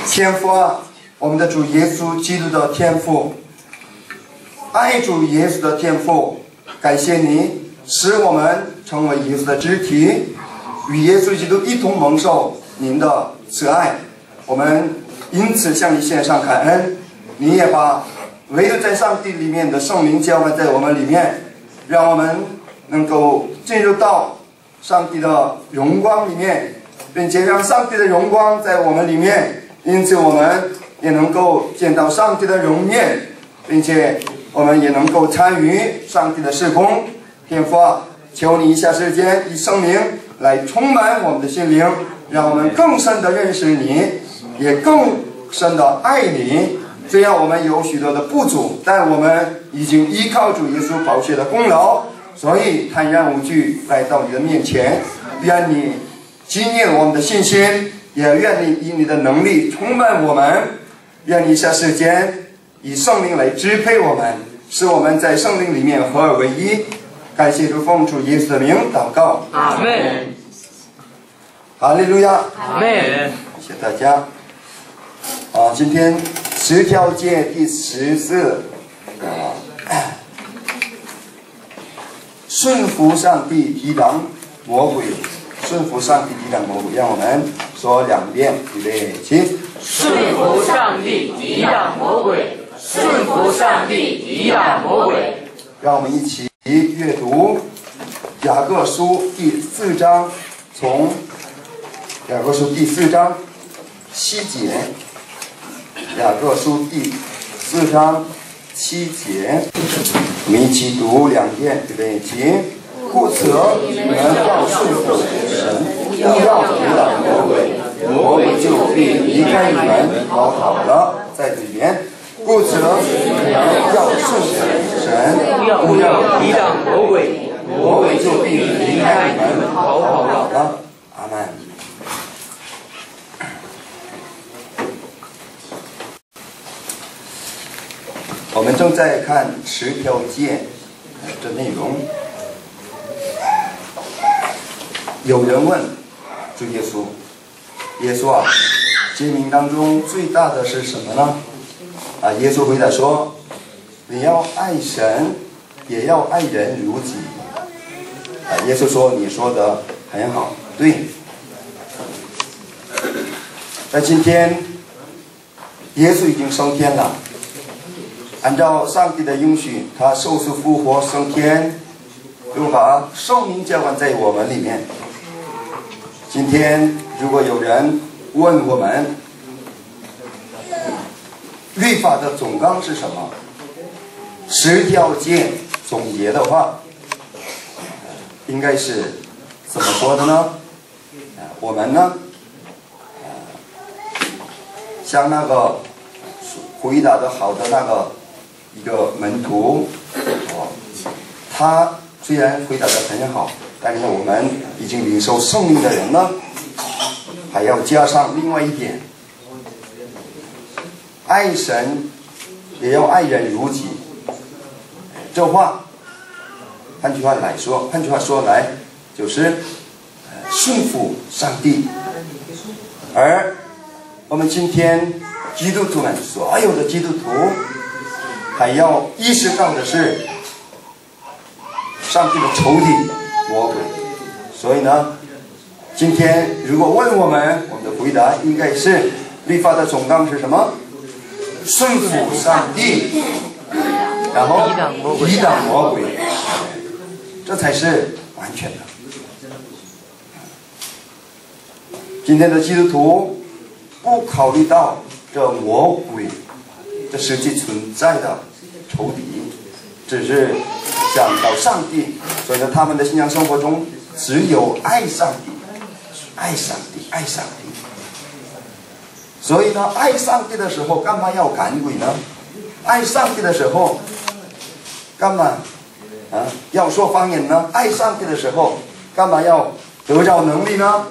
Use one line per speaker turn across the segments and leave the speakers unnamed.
天父啊，我们的主耶稣基督的天父，爱主耶稣的天父，感谢你使我们成为耶稣的肢体，与耶稣基督一同蒙受您的慈爱。我们因此向你献上感恩。你也把唯独在上帝里面的圣灵浇灌在我们里面，让我们能够进入到上帝的荣光里面，并且让上帝的荣光在我们里面，因此我们也能够见到上帝的容面，并且我们也能够参与上帝的事工。天父啊，求你以下时间以圣灵来充满我们的心灵，让我们更深的认识你，也更深的爱你。虽然我们有许多的不足，但我们已经依靠主耶稣宝血的功劳，所以坦然无惧来到你的面前。愿你纪念我们的信心，也愿你以你的能力充满我们。愿你下世间以圣灵来支配我们，使我们在圣灵里面合而为一。感谢主，奉主耶稣的名祷告，
阿们。
哈利路亚，
阿们。
谢谢大家。今天10条诫第14，顺服上帝，抵挡魔鬼。顺服上帝，抵挡魔鬼。让我们说2遍，预备起。
顺服上帝，抵挡魔鬼。顺服上帝，抵挡魔鬼。
让我们一起阅读雅各书第4章，从雅各书第4章7节。雅各书第4章7节，我们一起读2遍，预备起。故此，你们要顺服神，不要抵挡魔鬼，魔鬼就必离开你们逃跑了。在这里边，故此，你们要顺服神，不要抵挡魔鬼，魔鬼就必离开你们逃跑了。阿们。我们正在看10条诫的内容。有人问主耶稣：“耶稣啊，诫命当中最大的是什么呢？”耶稣回答说：“你要爱神，也要爱人如己。”耶稣说：“你说的很好，对。”在今天，耶稣已经升天了。按照上帝的应许，他受死复活升天，又把圣灵浇灌在我们里面。今天如果有人问我们律法的总纲是什么，10条诫总结的话，应该是怎么说的呢？我们呢，像那个回答的好的那个一个门徒，他虽然回答的很好，但是我们已经领受圣灵的人呢，还要加上另外一点：爱神也要爱人如己。这话，换句话说来，就是顺服上帝。而我们今天基督徒们，所有的基督徒，还要意识到的是上帝的仇敌魔鬼。所以呢，今天如果问我们的回答应该是律法的总纲是什么？顺服上帝，然后抵挡魔鬼，这才是完全的。今天的基督徒不考虑到这魔鬼这实际存在的仇敌，只是想到上帝，所以呢，他们的信仰生活中只有爱上帝，爱上帝，爱上帝。所以呢，爱上帝的时候干嘛要赶鬼呢？爱上帝的时候干嘛要说方言呢？爱上帝的时候干嘛要得着能力呢？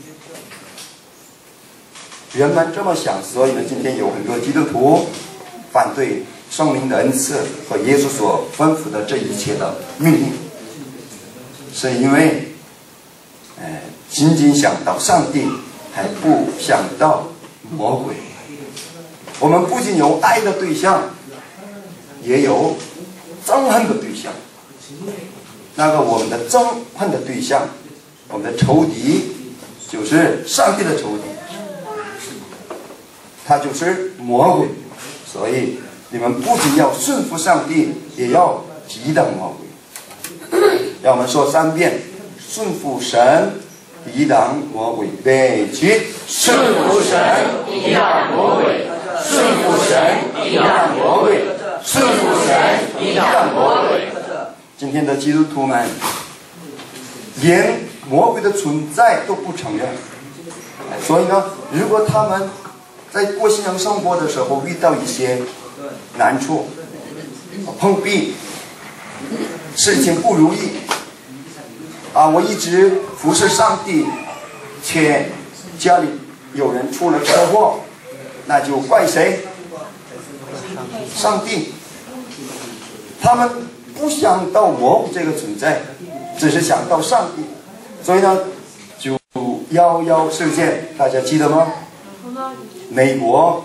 人们这么想，所以呢，今天有很多基督徒反对圣灵的恩赐和耶稣所吩咐的这一切的命令，是因为仅仅想到上帝，还不想到魔鬼。 我们不仅有爱的对象，也有憎恨的对象。那个我们的憎恨的对象，我们的仇敌，就是上帝的仇敌，他就是魔鬼。所以你们不仅要顺服上帝，也要抵挡魔鬼。让我们说3遍：顺服神，抵挡魔鬼。对齐，
顺服神，抵挡魔鬼；顺服神，抵挡魔鬼；顺服神，抵挡魔鬼。
今天的基督徒们连魔鬼的存在都不承认，所以呢，如果他们在过信仰生活的时候遇到一些难处、碰壁、事情不如意我一直服侍上帝，却家里有人出了车祸，那就怪谁？上帝。他们不想到魔鬼这个存在，只是想到上帝。所以呢，911事件大家记得吗？美国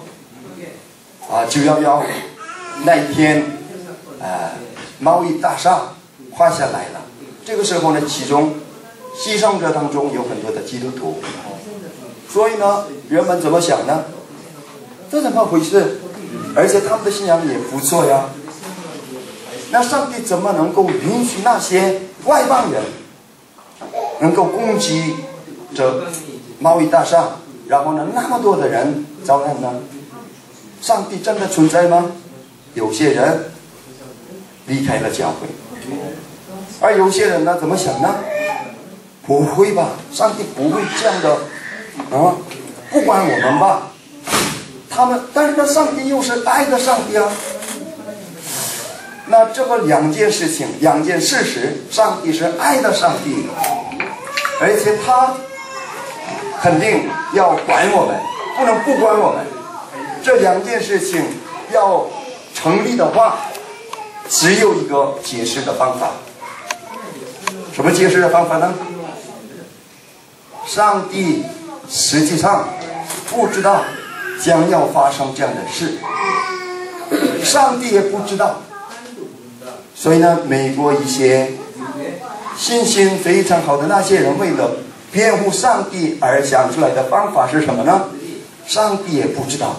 911那一天贸易大厦垮下来了。这个时候呢，其中牺牲者当中有很多的基督徒。所以呢，人们怎么想呢？这怎么回事？而且他们的信仰也不错呀。那上帝怎么能够允许那些外邦人能够攻击这贸易大厦，然后呢，那么多的人遭难呢？上帝真的存在吗？有些人离开了教会，而有些人呢，怎么想呢？不会吧，上帝不会这样的不管我们吧。但是呢，上帝又是爱的上帝啊。那这个两件事实，上帝是爱的上帝，而且他肯定要管我们，不能不管我们。这2件事情要成立的话，只有一个解释的方法。什么解释的方法呢？上帝实际上不知道将要发生这样的事，上帝也不知道。所以呢，美国一些信心非常好的那些人，为了辩护上帝而想出来的方法是什么呢？上帝也不知道，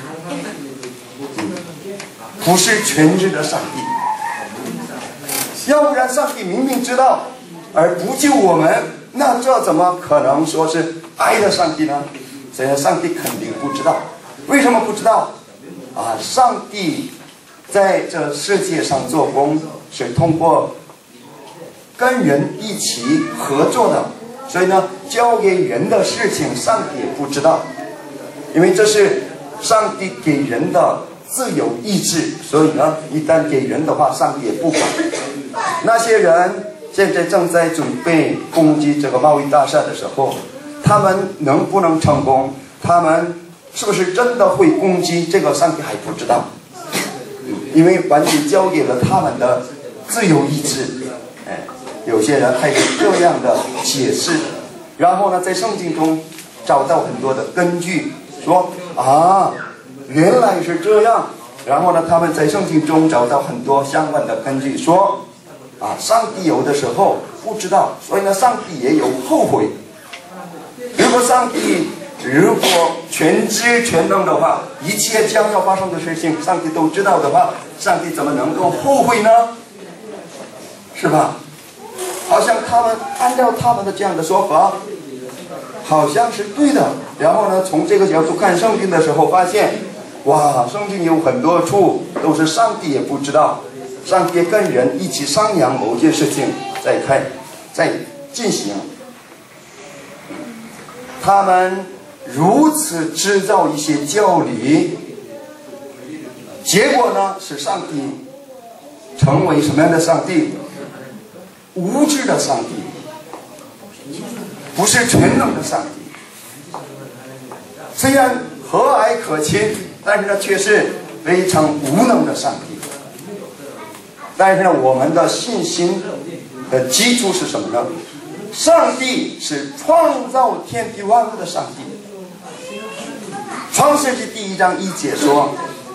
不是全知的上帝。要不然上帝明明知道而不救我们，那这怎么可能说是爱的上帝呢？所以上帝肯定不知道。为什么不知道？上帝在这世界上做工是通过跟人一起合作的，所以呢，交给人的事情上帝也不知道，因为这是上帝给人的自由意志，所以呢，一旦给人的话，上帝也不管。那些人现在正在准备攻击这个贸易大厦的时候，他们能不能成功？他们是不是真的会攻击？这个上帝还不知道，因为完全交给了他们的自由意志。有些人还是这样的解释，然后呢，在圣经中找到很多的根据，说原来是这样。然后呢，他们在圣经中找到很多相关的根据，说上帝有的时候不知道，所以呢，上帝也有后悔。如果上帝全知全能的话，一切将要发生的事情上帝都知道的话，上帝怎么能够后悔呢？是吧？好像他们按照他们的这样的说法好像是对的。然后呢，从这个角度看圣经的时候，发现圣经有很多处都是上帝也不知道，上帝跟人一起商量某件事情在进行。他们如此制造一些教理，结果呢，使上帝成为什么样的上帝？无知的上帝，不是全能的上帝。虽然和蔼可亲，但是呢，却是非常无能的上帝。但是呢，我们的信心的基础是什么呢？上帝是创造天地万物的上帝， 创世纪第1章1节说：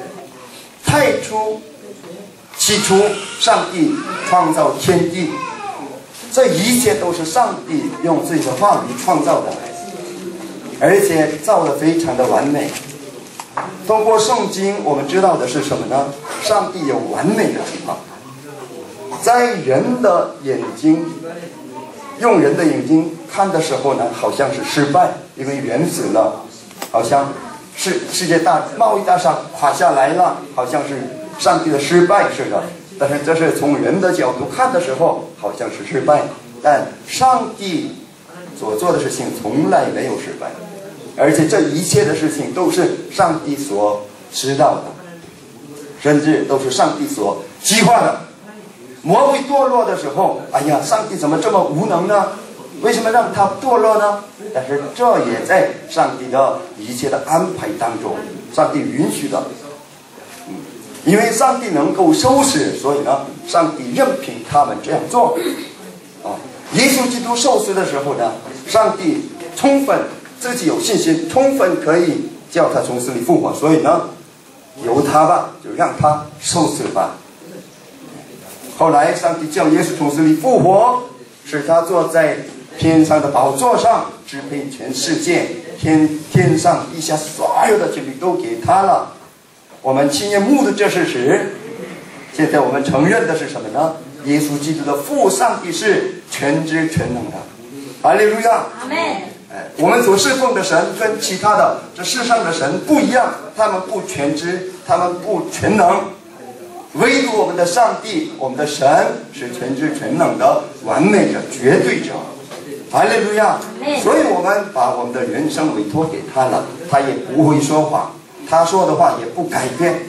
起初上帝创造天地，这一切都是上帝用自己的话语创造的，而且造得非常的完美。通过圣经我们知道的是什么呢？上帝有完美的地方。在人的眼睛，用人的眼睛看的时候呢，好像是失败，因为人死了，好像是世界贸易大厦垮下来了，好像是上帝的失败似的。但是这是从人的角度看的时候，好像是失败。但上帝所做的事情从来没有失败，而且这一切的事情都是上帝所知道的，甚至都是上帝所计划的。魔鬼堕落的时候，哎呀，上帝怎么这么无能呢？为什么让他堕落呢？但是这也在上帝的一切的安排当中，上帝允许的。因为上帝能够收拾，所以呢，上帝任凭他们这样做。耶稣基督受死的时候呢，上帝充分自己有信心，充分可以叫他从死里复活，所以呢，由他吧，就让他受死吧。后来上帝叫耶稣从死里复活，使他坐在天上的宝座上，支配全世界，天上地下所有的权利都给他了。我们亲眼目睹这事实。现在我们承认的是什么呢？耶稣基督的父上帝是全知全能的。哈利路亚！阿们。我们所侍奉的神跟其他的这世上的神不一样，他们不全知，他们不全能。唯独我们的上帝，我们的神是全知全能的完美者、绝对者。哈利路亚！所以我们把我们的人生委托给他了，他也不会说谎，他说的话也不改变。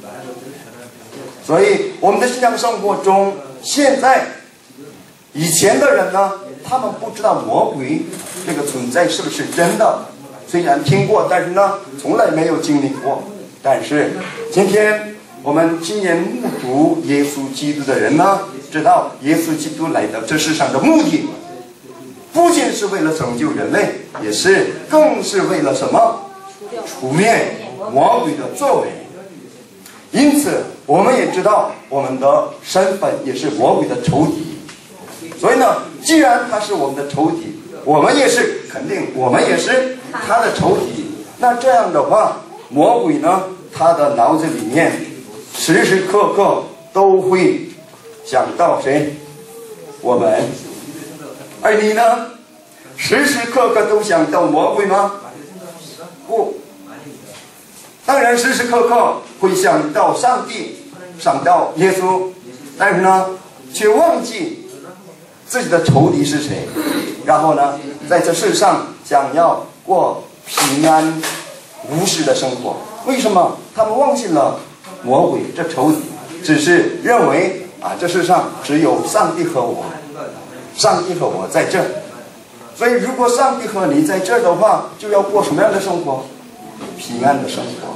所以我们的信仰生活中，现在以前的人呢，他们不知道魔鬼这个存在是不是真的，虽然听过，但是呢从来没有经历过。但是今天我们亲眼目睹耶稣基督的人呢，知道耶稣基督来到这世上的目的，不仅是为了拯救人类，更是为了什么？除灭魔鬼的作为。因此我们也知道我们的身份也是魔鬼的仇敌。所以呢，既然他是我们的仇敌，我们也是他的仇敌。那这样的话，魔鬼呢，他的脑子里面时时刻刻都会想到谁？我们。而你呢？时时刻刻都想到魔鬼吗？不。当然时时刻刻会想到上帝，想到耶稣，但是呢，却忘记自己的仇敌是谁。然后呢，在这世上想要过平安无事的生活。为什么？他们忘记了魔鬼这仇敌，只是认为这世上只有上帝和我，上帝和我在这。所以如果上帝和你在这的话，就要过什么样的生活？平安的生活。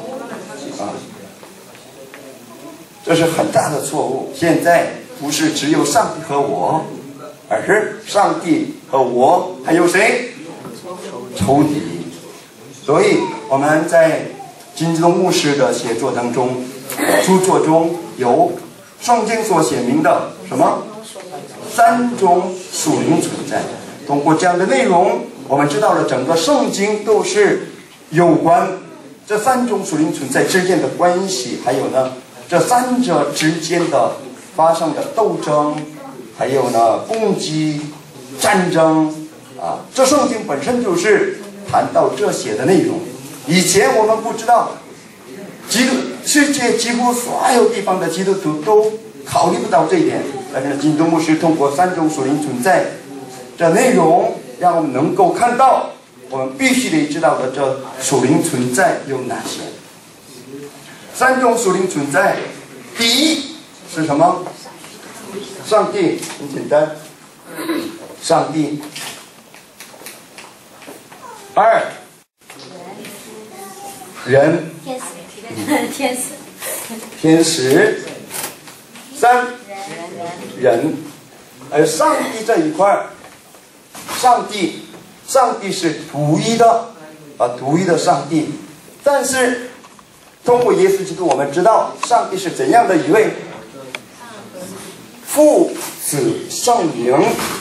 这是很大的错误。现在不是只有上帝和我，而是上帝和我还有谁？仇敌。所以我们在金基东牧师的写作当中，著作中有圣经所写明的什么3种属灵存在。通过这样的内容，我们知道了整个圣经都是有关这3种属灵存在之间的关系，还有呢这3者之间的发生的斗争，还有呢攻击、战争这圣经本身就是谈到这些的内容。以前我们不知道，世界几乎所有地方的基督徒都考虑不到这一点，但是金东牧师通过3种属灵存在这内容，让我们能够看到我们必须得知道的这属灵存在有哪些。3种属灵存在，第一是什么？上帝，很简单，上帝。2，人，天使。3，人。而上帝这一块，上帝是独一的，独一的上帝。 但是通过耶稣基督，我们知道上帝是怎样的一位父子圣灵。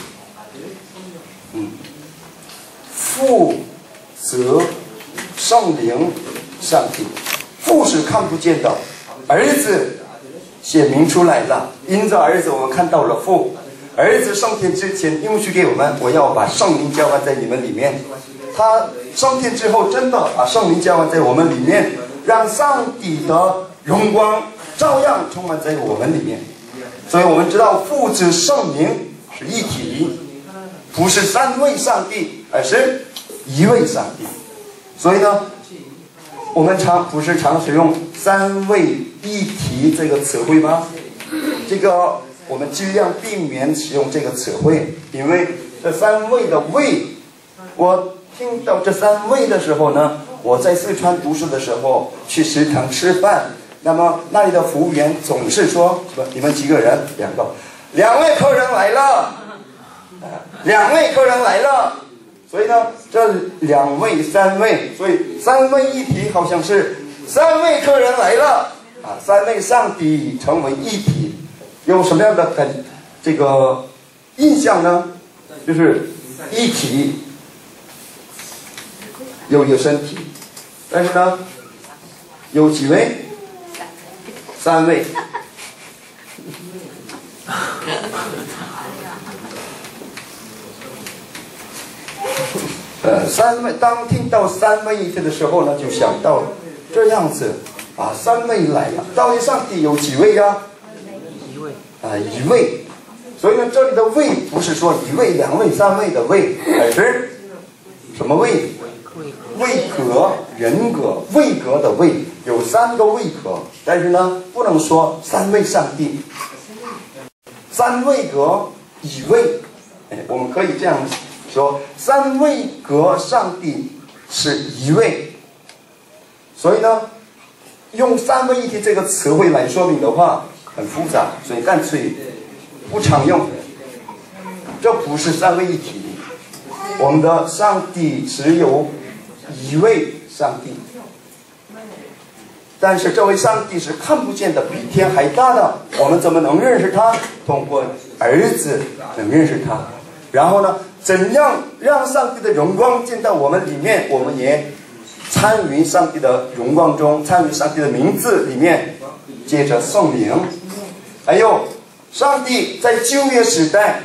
父子圣灵上帝，父是看不见的，儿子显明出来了，因着儿子我们看到了父。儿子升天之前应许给我们，我要把圣灵浇灌在你们里面。他升天之后真的把圣灵浇灌在我们里面，让上帝的荣光照样充满在我们里面。所以我们知道父子圣灵是一体，不是三位上帝，而是一位上帝。所以呢，我们不是常使用三位一体这个词汇吗？这个我们尽量避免使用这个词汇，因为这三位的位，我听到这三位的时候呢，我在四川读书的时候去食堂吃饭，那么那里的服务员总是说什么你们几个人？2位客人来了，2位客人来了。所以呢，这2位、3位，所以三位一体好像是3位客人来了啊，3位上帝成为一体，有什么样的这个印象呢？就是一体有一个身体，但是呢，有几位？3位。3位，当听到3位一体的时候呢，就想到这样子啊，3位来了，到底上帝有几位呀？1位。所以呢，这里的位不是说1位、2位、3位的位，而是什么位？位格、人格、位格的位，有3个位格，但是呢，不能说3位上帝，3位格1位，我们可以这样说，3位格上帝是1位。所以呢，用3位一体这个词汇来说明的话很复杂，所以干脆不常用。这不是3位一体，我们的上帝只有1位上帝，但是这位上帝是看不见的，比天还大的，我们怎么能认识他？通过儿子能认识他。然后呢，怎样让上帝的荣光进到我们里面，我们也参与上帝的荣光中，参与上帝的名字里面，借着圣灵。还有上帝在旧约时代，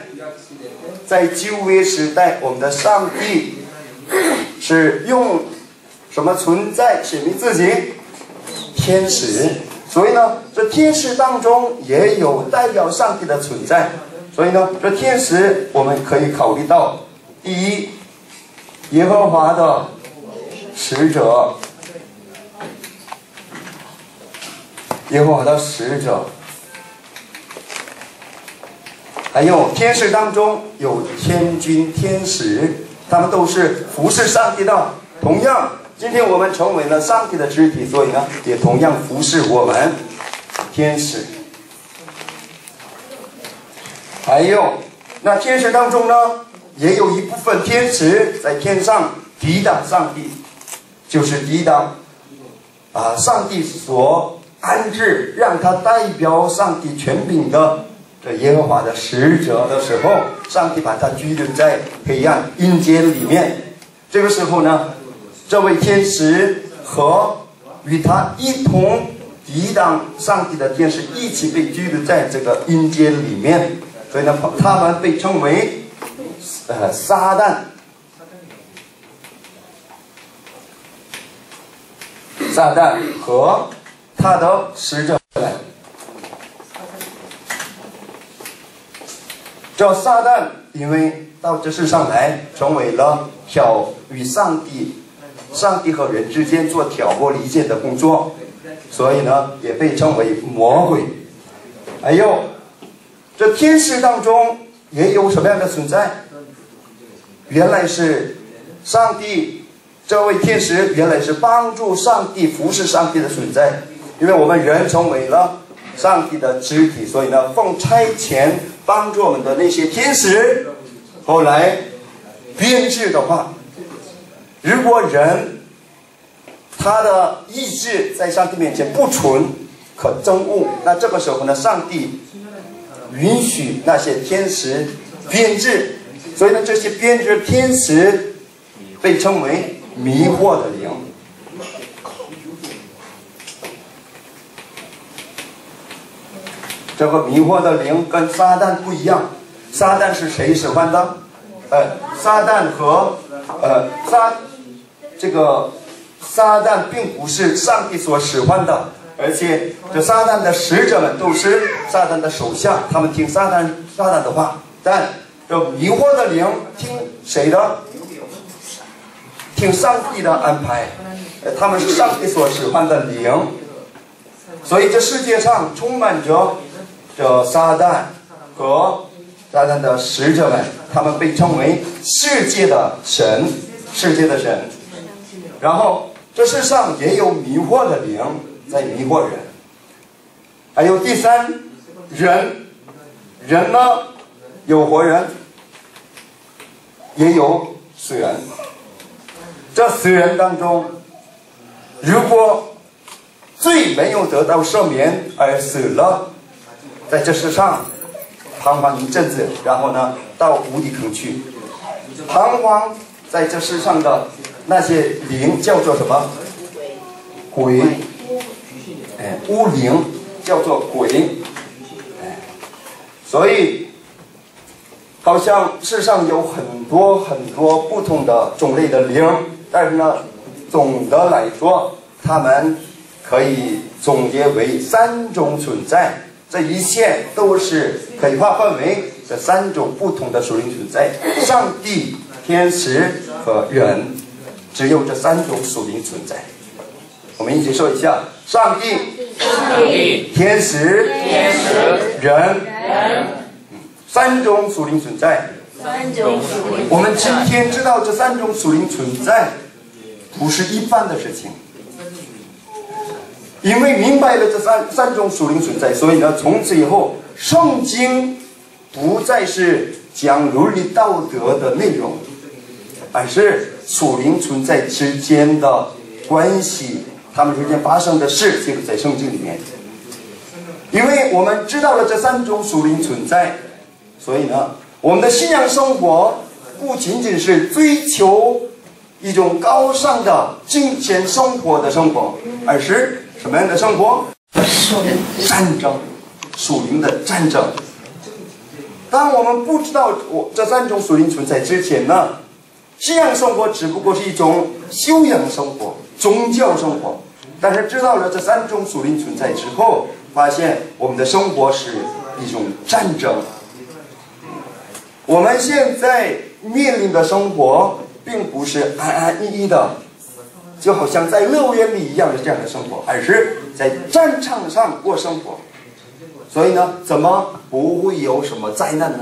我们的上帝是用什么存在显明自己？天使。所以呢，这天使当中也有代表上帝的存在。所以呢，这天使我们可以考虑到，第一，耶和华的使者，还有天使当中有天军天使，他们都是服侍上帝的。同样，今天我们成为了上帝的肢体，所以呢，也同样服侍我们天使。还有，那天使当中呢，也有一部分天使在天上抵挡上帝，就是抵挡上帝所安置让他代表上帝权柄的这耶和华的使者的时候，上帝把他拘留在黑暗阴间里面。这个时候呢，这位天使和与他一同抵挡上帝的天使一起被拘留在这个阴间里面。所以呢，他们被称为撒旦。撒旦和他的使者来。这撒旦因为到这世上来，成为了与上帝和人之间做挑拨离间的工作，所以呢，也被称为魔鬼。还有这天使当中也有什么样的存在？原来是上帝，这位天使原来是帮助上帝、服侍上帝的存在。因为我们人成为了上帝的肢体，所以呢，奉差遣帮助我们的那些天使，后来编制的话，如果人他的意志在上帝面前不纯可憎恶，那这个时候呢，上帝允许那些天使编织，所以呢，这些编织天使被称为迷惑的灵。这个迷惑的灵跟撒旦不一样，撒旦是谁使唤的？撒旦和撒旦并不是上帝所使唤的，而且这撒旦的使者们都是撒旦的手下，他们听撒旦的话。但这迷惑的灵听谁的？听上帝的安排，他们是上帝所使唤的灵。所以这世界上充满着这撒旦和撒旦的使者们，他们被称为世界的神，世界的神。然后这世上也有迷惑的灵在迷惑人。还有第三，人呢，有活人，也有死人。这死人当中，如果罪没有得到赦免而死了，在这世上彷徨一阵子，然后呢到无底坑去。彷徨在这世上的那些灵叫做什么？鬼。污灵叫做鬼。所以好像世上有很多不同的种类的灵，但是呢，总的来说，它们可以总结为三种存在。这一切都是可以划分为这三种不同的属灵存在：上帝、天使和人，只有这三种属灵存在。我们一起说一下：上帝、天使、人，三种属灵存在。我们今天知道这三种属灵存在，不是一般的事情。因为明白了这三种属灵存在，所以呢，从此以后，圣经不再是讲伦理道德的内容，而是属灵存在之间的关系，他们之间发生的事记录在圣经里面。因为我们知道了这三种属灵存在，所以呢，我们的信仰生活不仅仅是追求一种高尚的金钱生活的生活，而是什么样的生活？战争，属灵的战争。当我们不知道这三种属灵存在之前呢，信仰生活只不过是一种修养生活、宗教生活。但是知道了这三种属灵存在之后，发现我们的生活是一种战争。我们现在面临的生活并不是安安逸逸的，就好像在乐园里一样的这样的生活，而是在战场上过生活。所以呢，怎么不会有什么灾难呢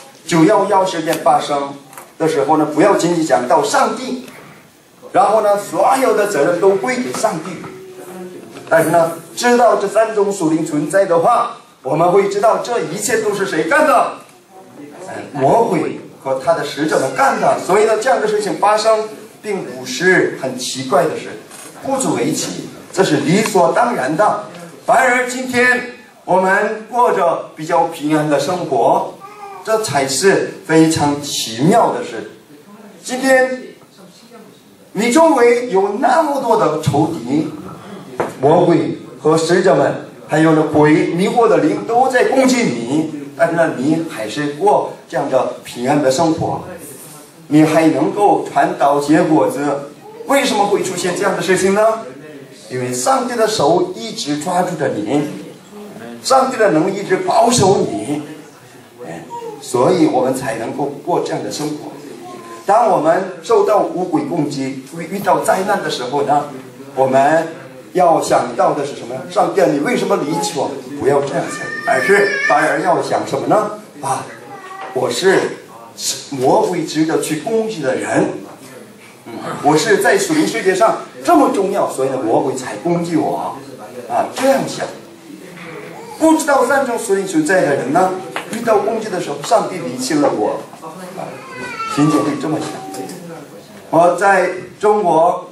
？911事件发生的时候呢，不要仅仅讲到上帝，然后呢，所有的责任都归给上帝。但是呢，知道这三种属灵存在的话，我们会知道这一切都是谁干的？魔鬼和他的使者们干的。所以呢，这样的事情发生并不是很奇怪的事，不足为奇，这是理所当然的。反而今天我们过着比较平安的生活，这才是非常奇妙的事。今天你周围有那么多的仇敌，魔鬼和使者们，还有呢鬼、迷惑的灵都在攻击你，但是呢，你还是过这样的平安的生活，你还能够传道结果子。为什么会出现这样的事情呢？因为上帝的手一直抓住着你，上帝的能一直保守你，所以我们才能够过这样的生活。当我们受到污鬼攻击、遇到灾难的时候呢，我们要想到的是什么？上帝，你为什么离弃我？不要这样想，反而要想什么呢？我是魔鬼值得去攻击的人，我是在属灵世界上这么重要，所以呢，魔鬼才攻击我。这样想。不知道三种属灵存在的人呢，遇到攻击的时候，上帝离弃了我，仅仅会这么想。我在中国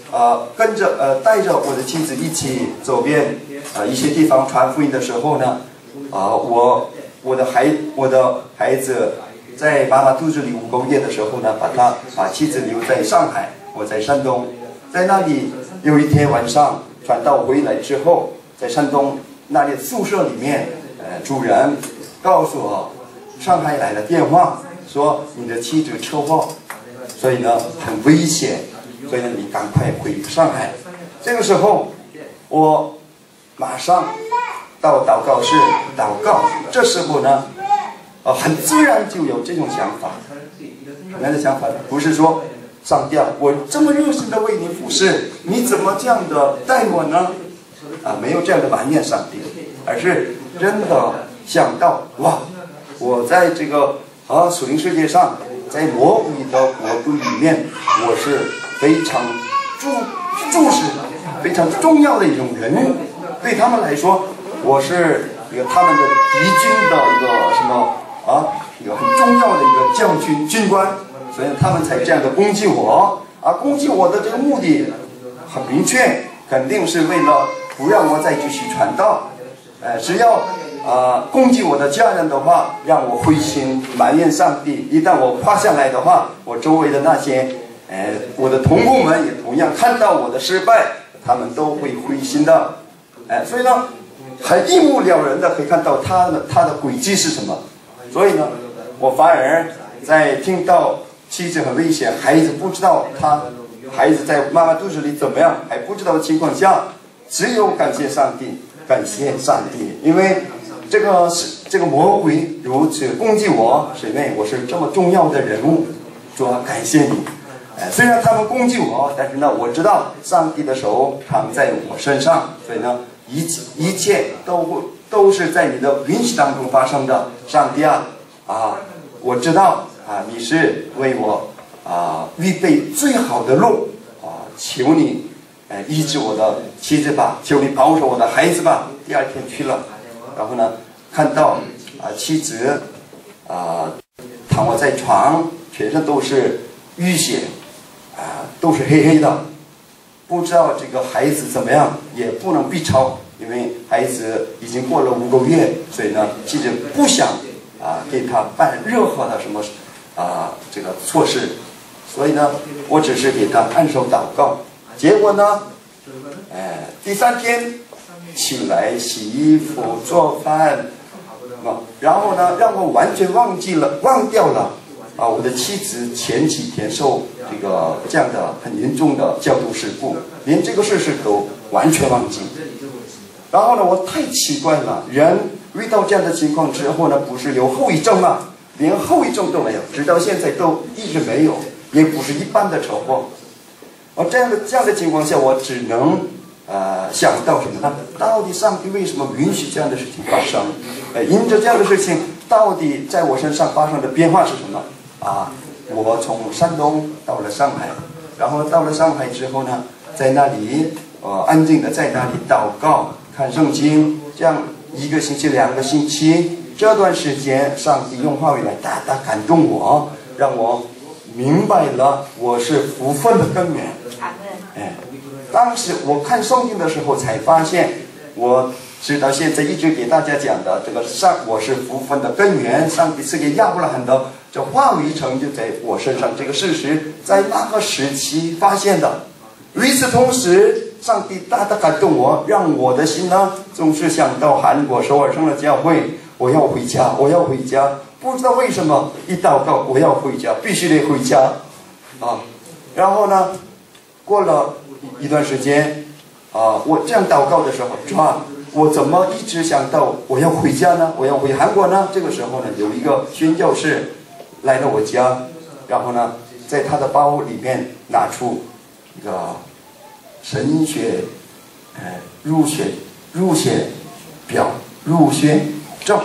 带着我的妻子一起走遍一些地方传福音的时候呢，我的孩子在妈妈肚子里5个月的时候呢，把妻子留在上海，我在山东，在那里有一天晚上传道回来之后，在山东那里宿舍里面，主人告诉我，上海来了电话，说你的妻子车祸，所以呢很危险，所以呢你赶快回上海。这个时候我马上到祷告室祷告，这时候呢很自然就有这种想法。什么样的想法呢？不是说上帝啊，我这么热心的为你服侍，你怎么这样的待我呢？没有这样的埋怨上帝，而是真的想到，哇，我在这个属灵世界上，在魔鬼的国度里面，我是非常重视、非常重要的一种人物。对他们来说，我是他们的敌军的一个什么一个很重要的一个军官，所以他们才这样的攻击我。攻击我的这个目的很明确，肯定是为了不让我再继续传道。只要攻击我的家人的话，让我灰心埋怨上帝。一旦我垮下来的话，我周围的那些我的同工们也同样看到我的失败，他们都会灰心的。所以呢，很一目了然的可以看到他的轨迹是什么。所以呢，我反而在听到妻子很危险，孩子不知道孩子在妈妈肚子里怎么样还不知道的情况下，只有感谢上帝，感谢上帝，因为这个魔鬼如此攻击我，是因为我是这么重要的人物。主啊，感谢你。虽然他们攻击我，但是呢，我知道上帝的手常在我身上，所以呢，一切都是在你的允许当中发生的。上帝我知道你是为我预备最好的路求你医治我的妻子吧，求你保守我的孩子吧。第二天去了，然后呢，看到妻子躺卧在床，全身都是淤血都是黑黑的，不知道这个孩子怎么样，也不能 B 超，因为孩子已经过了5个月，所以呢，妻子不想给他办任何的什么这个措施，所以呢，我只是给他按手祷告。结果呢，第3天起来洗衣服做饭，然后呢，让我完全忘掉了我的妻子前几天受这样的很严重的交通事故，连这个事实都完全忘记。然后呢，我太奇怪了，人遇到这样的情况之后呢，不是有后遗症吗？连后遗症都没有，直到现在都一直没有，也不是一般的车祸。这样的情况下，我只能想到什么呢？到底上帝为什么允许这样的事情发生？因着这样的事情，到底在我身上发生的变化是什么？我从山东到了上海，然后到了上海之后呢，在那里安静的在那里祷告看圣经，这样1个星期2个星期，这段时间上帝用话语来大大感动我，让我明白了我是福分的根源。当时我看圣经的时候才发现，我直到现在一直给大家讲的这个我是福分的根源，上帝赐给亚伯拉罕的这话语成就在我身上，这个事实在那个时期发现的。与此同时，上帝大大感动我，让我的心呢总是想到韩国首尔圣乐教会，我要回家，我要回家。不知道为什么一祷告我要回家，必须得回家然后呢，过了一段时间我这样祷告的时候，主啊，我怎么一直想到我要回家呢？我要回韩国呢？这个时候呢，有一个宣教士来了我家，然后呢，在他的包里面拿出一个神学入学表、入学证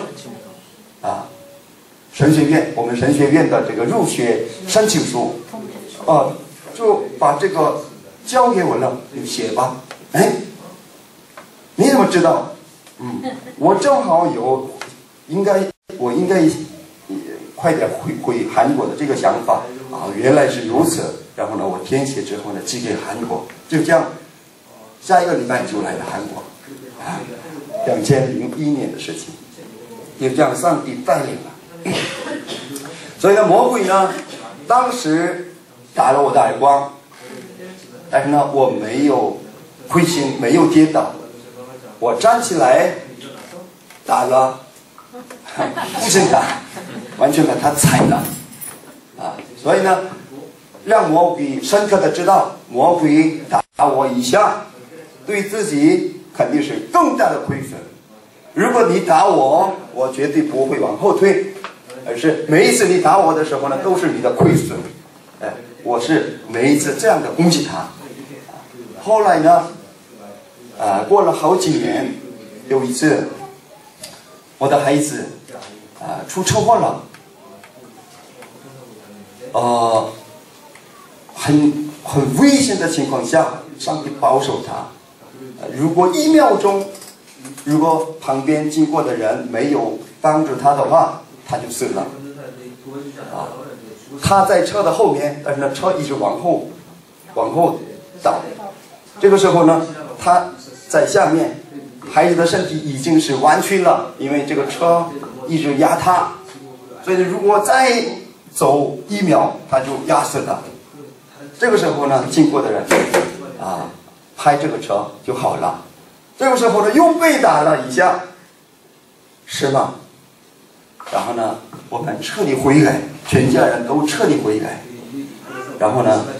神学院，我们神学院的这个入学申请书就把这个交给我了，你写吧。你怎么知道？我正好我应该快点回韩国的这个想法原来是如此。 然后呢，我填写之后呢，寄给韩国，就这样，下一个礼拜就来了韩国，2001年的事情，就这样上帝带领了。所以呢，魔鬼呢，当时打了我的耳光，但是呢，我没有灰心，没有跌倒，我站起来打了，不是打，完全把他踩了，所以呢，让魔鬼深刻的知道，魔鬼打我一下，对自己肯定是更大的亏损。如果你打我，我绝对不会往后退，而是每一次你打我的时候呢，都是你的亏损。我是每一次这样的攻击他。后来呢，过了好几年，有一次，我的孩子出车祸了，很危险的情况下，上帝保守他。如果1秒钟，如果旁边经过的人没有帮助他的话，他就死了。他在车的后面，但是呢，车一直往后倒。这个时候呢，他在下面，孩子的身体已经是弯曲了，因为这个车一直压他，所以如果再走1秒，他就压死了。这个时候呢，经过的人拍这个车就好了。这个时候呢，又被打了一下，是吗？然后呢，我们彻底悔改，全家人都彻底悔改。然后呢，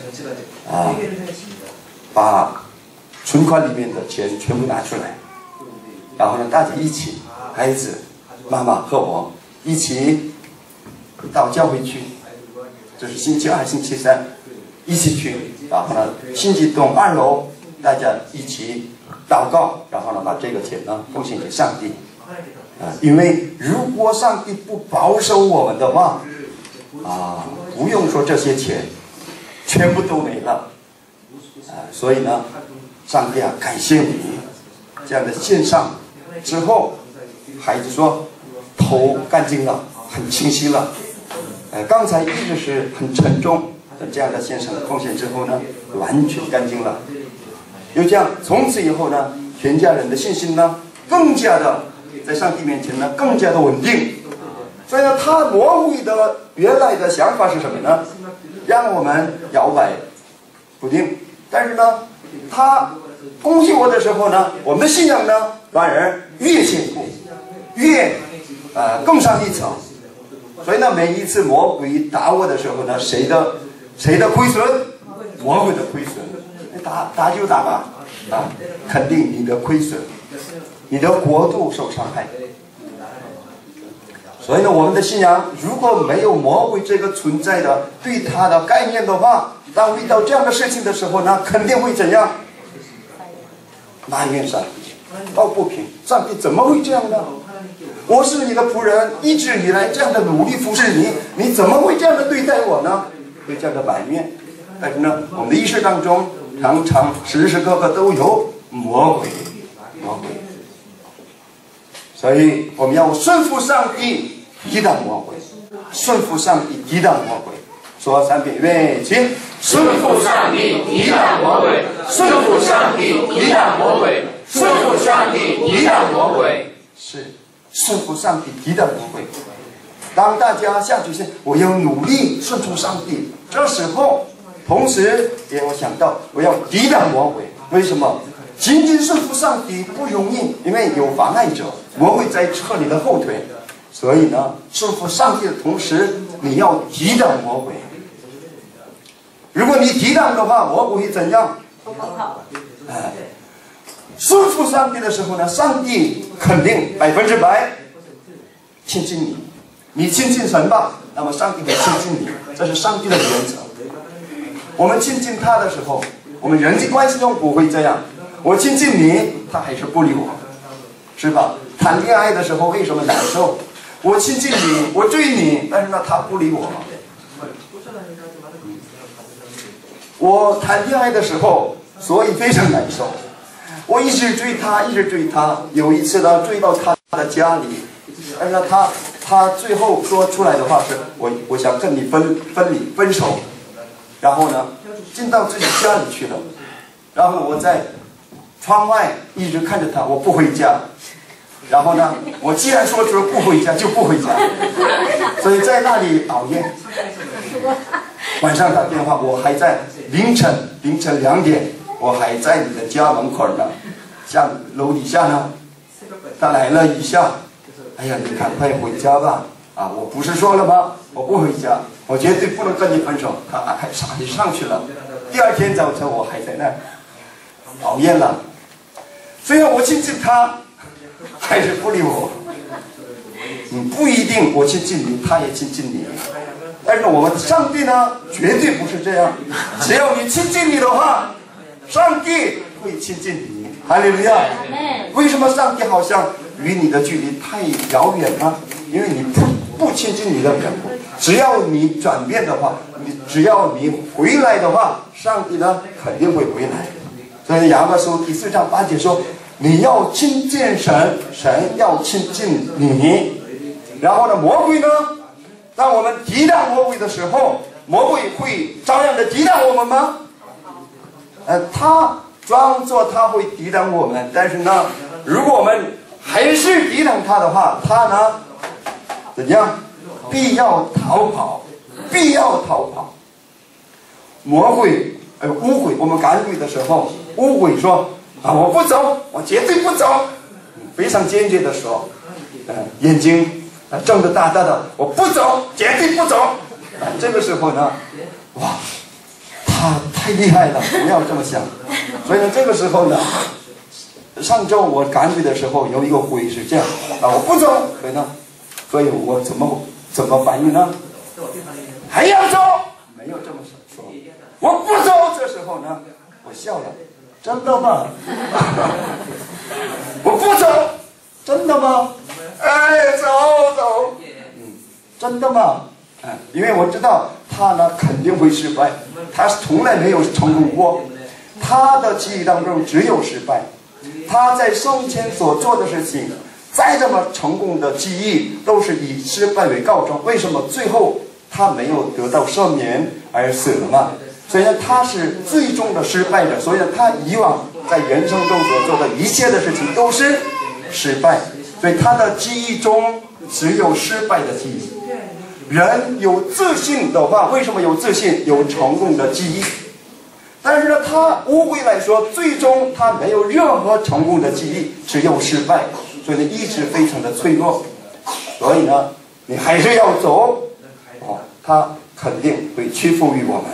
把存款里面的钱全部拿出来。然后呢，大家一起，孩子、妈妈和我一起到教会去，就是星期2、星期3一起去。然后呢，星期东2楼大家一起祷告，然后呢，把这个钱呢奉献给上帝。因为如果上帝不保守我们的话，不用说这些钱，全部都没了。所以呢，上帝感谢你这样的献上之后，孩子说头干净了，很清晰了。刚才一直是很沉重的这样的献上奉献之后呢，完全干净了。就这样，从此以后呢，全家人的信心呢，更加的在上帝面前呢，更加的稳定。所以呢，他魔鬼的原来的想法是什么呢？让我们摇摆不定。但是呢，他攻击我的时候呢，我们的信仰呢，反而越坚固，越更上一层。所以呢，每一次魔鬼打我的时候呢，谁的亏损？魔鬼的亏损。打就打吧，肯定你的亏损，你的国度受伤害。所以呢，我们的信仰如果没有魔鬼这个存在的对他的概念的话，当遇到这样的事情的时候呢，肯定会怎样？埋怨上帝，抱不平，上帝怎么会这样呢？我是你的仆人，一直以来这样的努力服侍你，你怎么会这样的对待我呢？会这样的埋怨。但是呢，我们的意识当中常常时时刻刻都有魔鬼。所以我们要顺服上帝，抵挡魔鬼。顺服上帝，抵挡魔鬼。说3遍，预备起。
顺服上帝，抵挡魔鬼；顺服上帝，抵挡魔鬼；顺服上帝，抵挡魔鬼。
是顺服上帝，抵挡魔鬼。当大家下决心，我要努力顺从上帝，这时候同时也有想到我要抵挡魔鬼。为什么？仅仅顺服上帝不容易，因为有妨碍者，魔鬼在扯你的后腿。所以呢，顺服上帝的同时，你要抵挡魔鬼。如果你抵挡的话，魔鬼会怎样？顺服上帝的时候呢，上帝肯定100%亲近你。你亲近神吧，那么上帝会亲近你，这是上帝的原则。我们亲近他的时候，我们人际关系中不会这样。我亲近你，他还是不理我，是吧？谈恋爱的时候为什么难受？我亲近你，我追你，但是呢，他不理我。我谈恋爱的时候，所以非常难受。我一直追他，一直追他。有一次呢，追到他的家里，但是呢，他最后说出来的话是：我想跟你分手。然后呢， 进到自己家里去了。然后我在窗外一直看着他，我不回家。然后呢，我既然说出不回家就不回家，所以在那里熬夜。晚上打电话，我还在凌晨2点，我还在你的家门口呢，像楼底下呢。他来了一下，哎呀，你赶快回家吧！啊，我不是说了吗？我不回家，我绝对不能跟你分手。他还上去了。第二天早晨我还在那儿熬夜了。虽然我亲近他，还是不理我。不一定我亲近你，他也亲近你。但是我们上帝呢，绝对不是这样。只要你亲近你的话，上帝会亲近你。哈利路亚！为什么上帝好像与你的距离太遥远呢？因为你不亲近你的人。只要你转变的话，只要你回来的话，上帝呢肯定会回来。所以雅各书第4章8节说：“你要亲近神，神要亲近你。”然后呢，魔鬼呢？当我们抵挡魔鬼的时候，魔鬼会照样的抵挡我们吗？他装作他会抵挡我们，但是呢，如果我们还是抵挡他的话，他呢怎样？必要逃跑，必要逃跑。魔鬼污鬼，我们赶鬼的时候，污鬼说啊，我不走，我绝对不走，非常坚决的说，眼睛睁得大大的，我不走，绝对不走。这个时候呢，哇，他太厉害了，不要这么想。所以呢，这个时候呢，上周我赶鬼的时候，有一个鬼是这样啊，我不走，所以我怎么反应呢？还要走？没有这么说，我不走。这时候呢，我笑了，真的吗？我不走，真的吗？哎，走，真的吗？因为我知道他呢肯定会失败，他从来没有成功过，他的记忆当中只有失败。他在生前所做的事情，再这么成功的记忆，都是以失败为告终。为什么最后他没有得到赦免而死了嘛？所以呢，他是最终的失败者。所以呢，他以往在人生中所做的一切的事情都是失败，所以他的记忆中只有失败的记忆。人有自信的话，为什么有自信？有成功的记忆。但是呢，他污鬼来说，最终他没有任何成功的记忆，只有失败，所以呢，意志非常的脆弱。所以呢，你还是要走，他肯定会屈服于我们。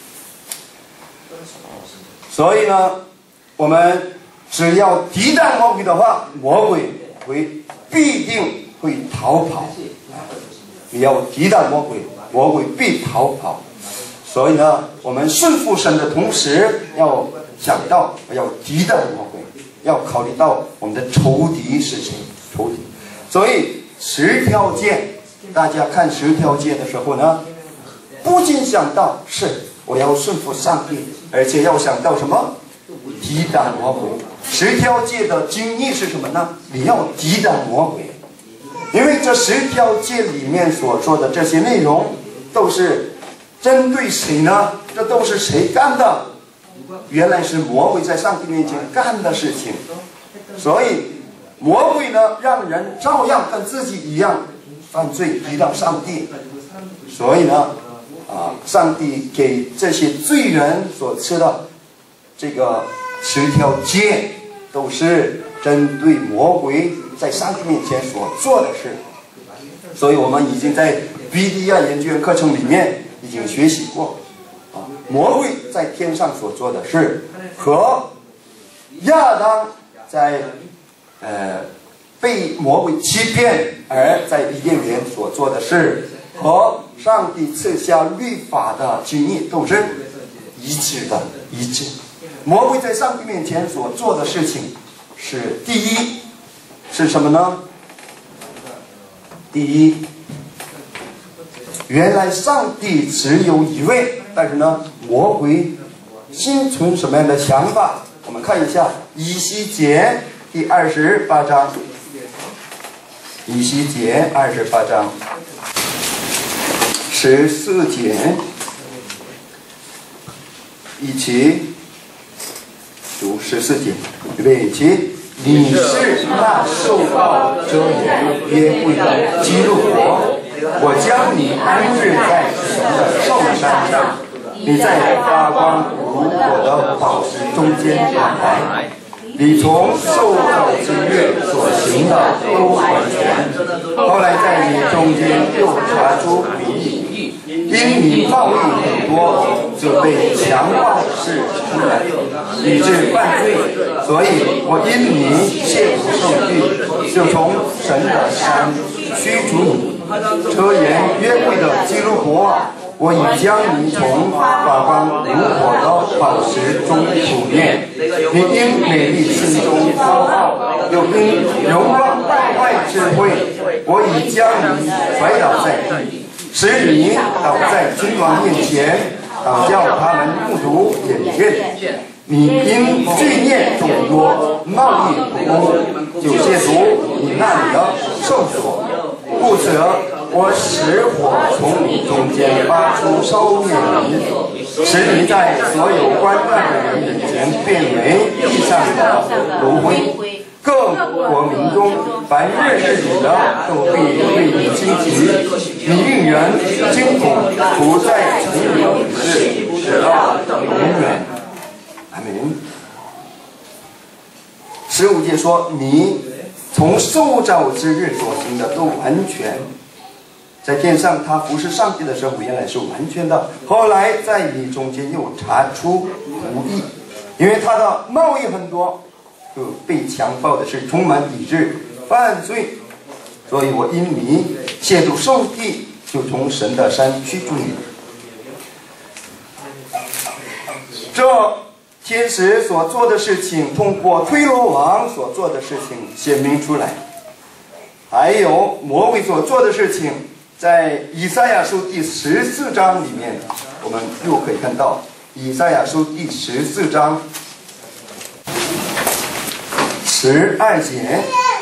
所以呢，我们只要抵挡魔鬼的话，魔鬼必定会逃跑。你要抵挡魔鬼，魔鬼必逃跑。所以呢，我们顺服神的同时，要想到要抵挡魔鬼，要考虑到我们的仇敌是谁？仇敌。所以10条诫，大家看10条诫的时候呢，不仅想到是我要顺服上帝，而且要想到什么？抵挡魔鬼。10条诫的精义是什么呢？你要抵挡魔鬼。因为这10条诫里面所说的这些内容，都是针对谁呢？这都是谁干的？原来是魔鬼在上帝面前干的事情。所以魔鬼呢，让人照样跟自己一样犯罪，抵挡上帝。所以呢，上帝给这些罪人所吃的这个10条诫，都是针对魔鬼在上帝面前所做的事。所以我们已经在 BDI 研究院课程里面已经学习过，魔鬼在天上所做的事，和亚当在被魔鬼欺骗而在伊甸园所做的事，和上帝赐下律法的经义都是一致的，一致。魔鬼在上帝面前所做的事情是第一，是什么呢？第一，原来上帝只有一位，但是呢，魔鬼心存什么样的想法？我们看一下以西结第28章，以西结28章14节。 一起读14节，预备起。你是那受到遮掩约柜的基路伯，我将你安置在神的圣山上，你在发光如火的宝石中间往来。你从受造之日所行的都完全，后来在你中间又查出不义，因你贸易很多，就被强暴事出来，以致犯罪。所以我因你亵渎圣地，就从神的山驱逐你。遮掩约柜的基路伯，我已将你从发光如火的宝石中除灭。你因美丽心中骄傲，又因荣光败坏智慧，我已将你摔倒在地，使你倒在君王面前，好叫他们目睹眼见。你因罪孽众多，贸易不公，就亵渎你那里的圣所。故此，我使火从你中间发出，烧灭你，使你在所有观看的人眼前变为地上的炉灰。各国民中，凡认识你的，都必为你惊奇。你令人惊恐，不再存留你事，直到永远。阿门。15节说，你从受造之日所行的都完全。在天上他服侍上帝的时候原来是完全的，后来在你中间又查出不义，因为他的贸易很多，就被强暴的是充满抵制犯罪，所以我因你亵渎圣地，就从神的山驱逐你。这天使所做的事情，通过推罗王所做的事情显明出来，还有魔鬼所做的事情，在以赛亚书第14章里面，我们又可以看到以赛亚书第14章12节，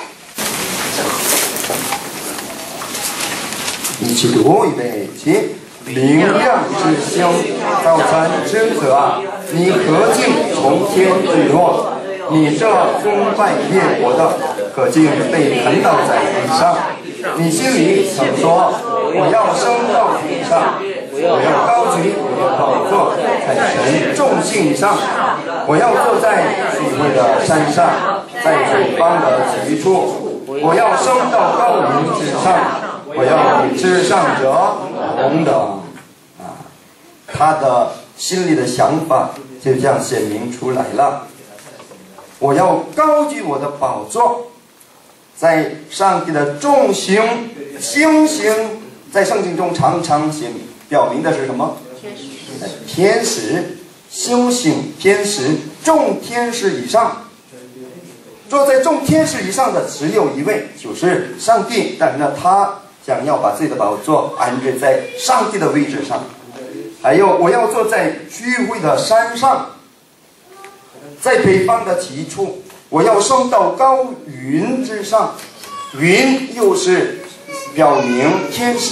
一起读一备起。明亮之星，早晨之子啊，你何竟从天坠落？你这风败灭国的，何竟被砍倒在地上？你心里曾说，我要升到天上，我要高举我的宝座在神众星上，我要坐在智慧的山上，在北方的极处，我要升到高云之上，我要与至上者同等。他的心里的想法就这样显明出来了。我要高举我的宝座，在上帝的众星星，在圣经中常常显明表明的是什么？天使、星星、天使，众天使以上。坐在众天使以上的只有一位，就是上帝。但是呢，他想要把自己的宝座安置在上帝的位置上。还有，我要坐在聚会的山上，在北方的极处，我要升到高云之上。云又是表明天使。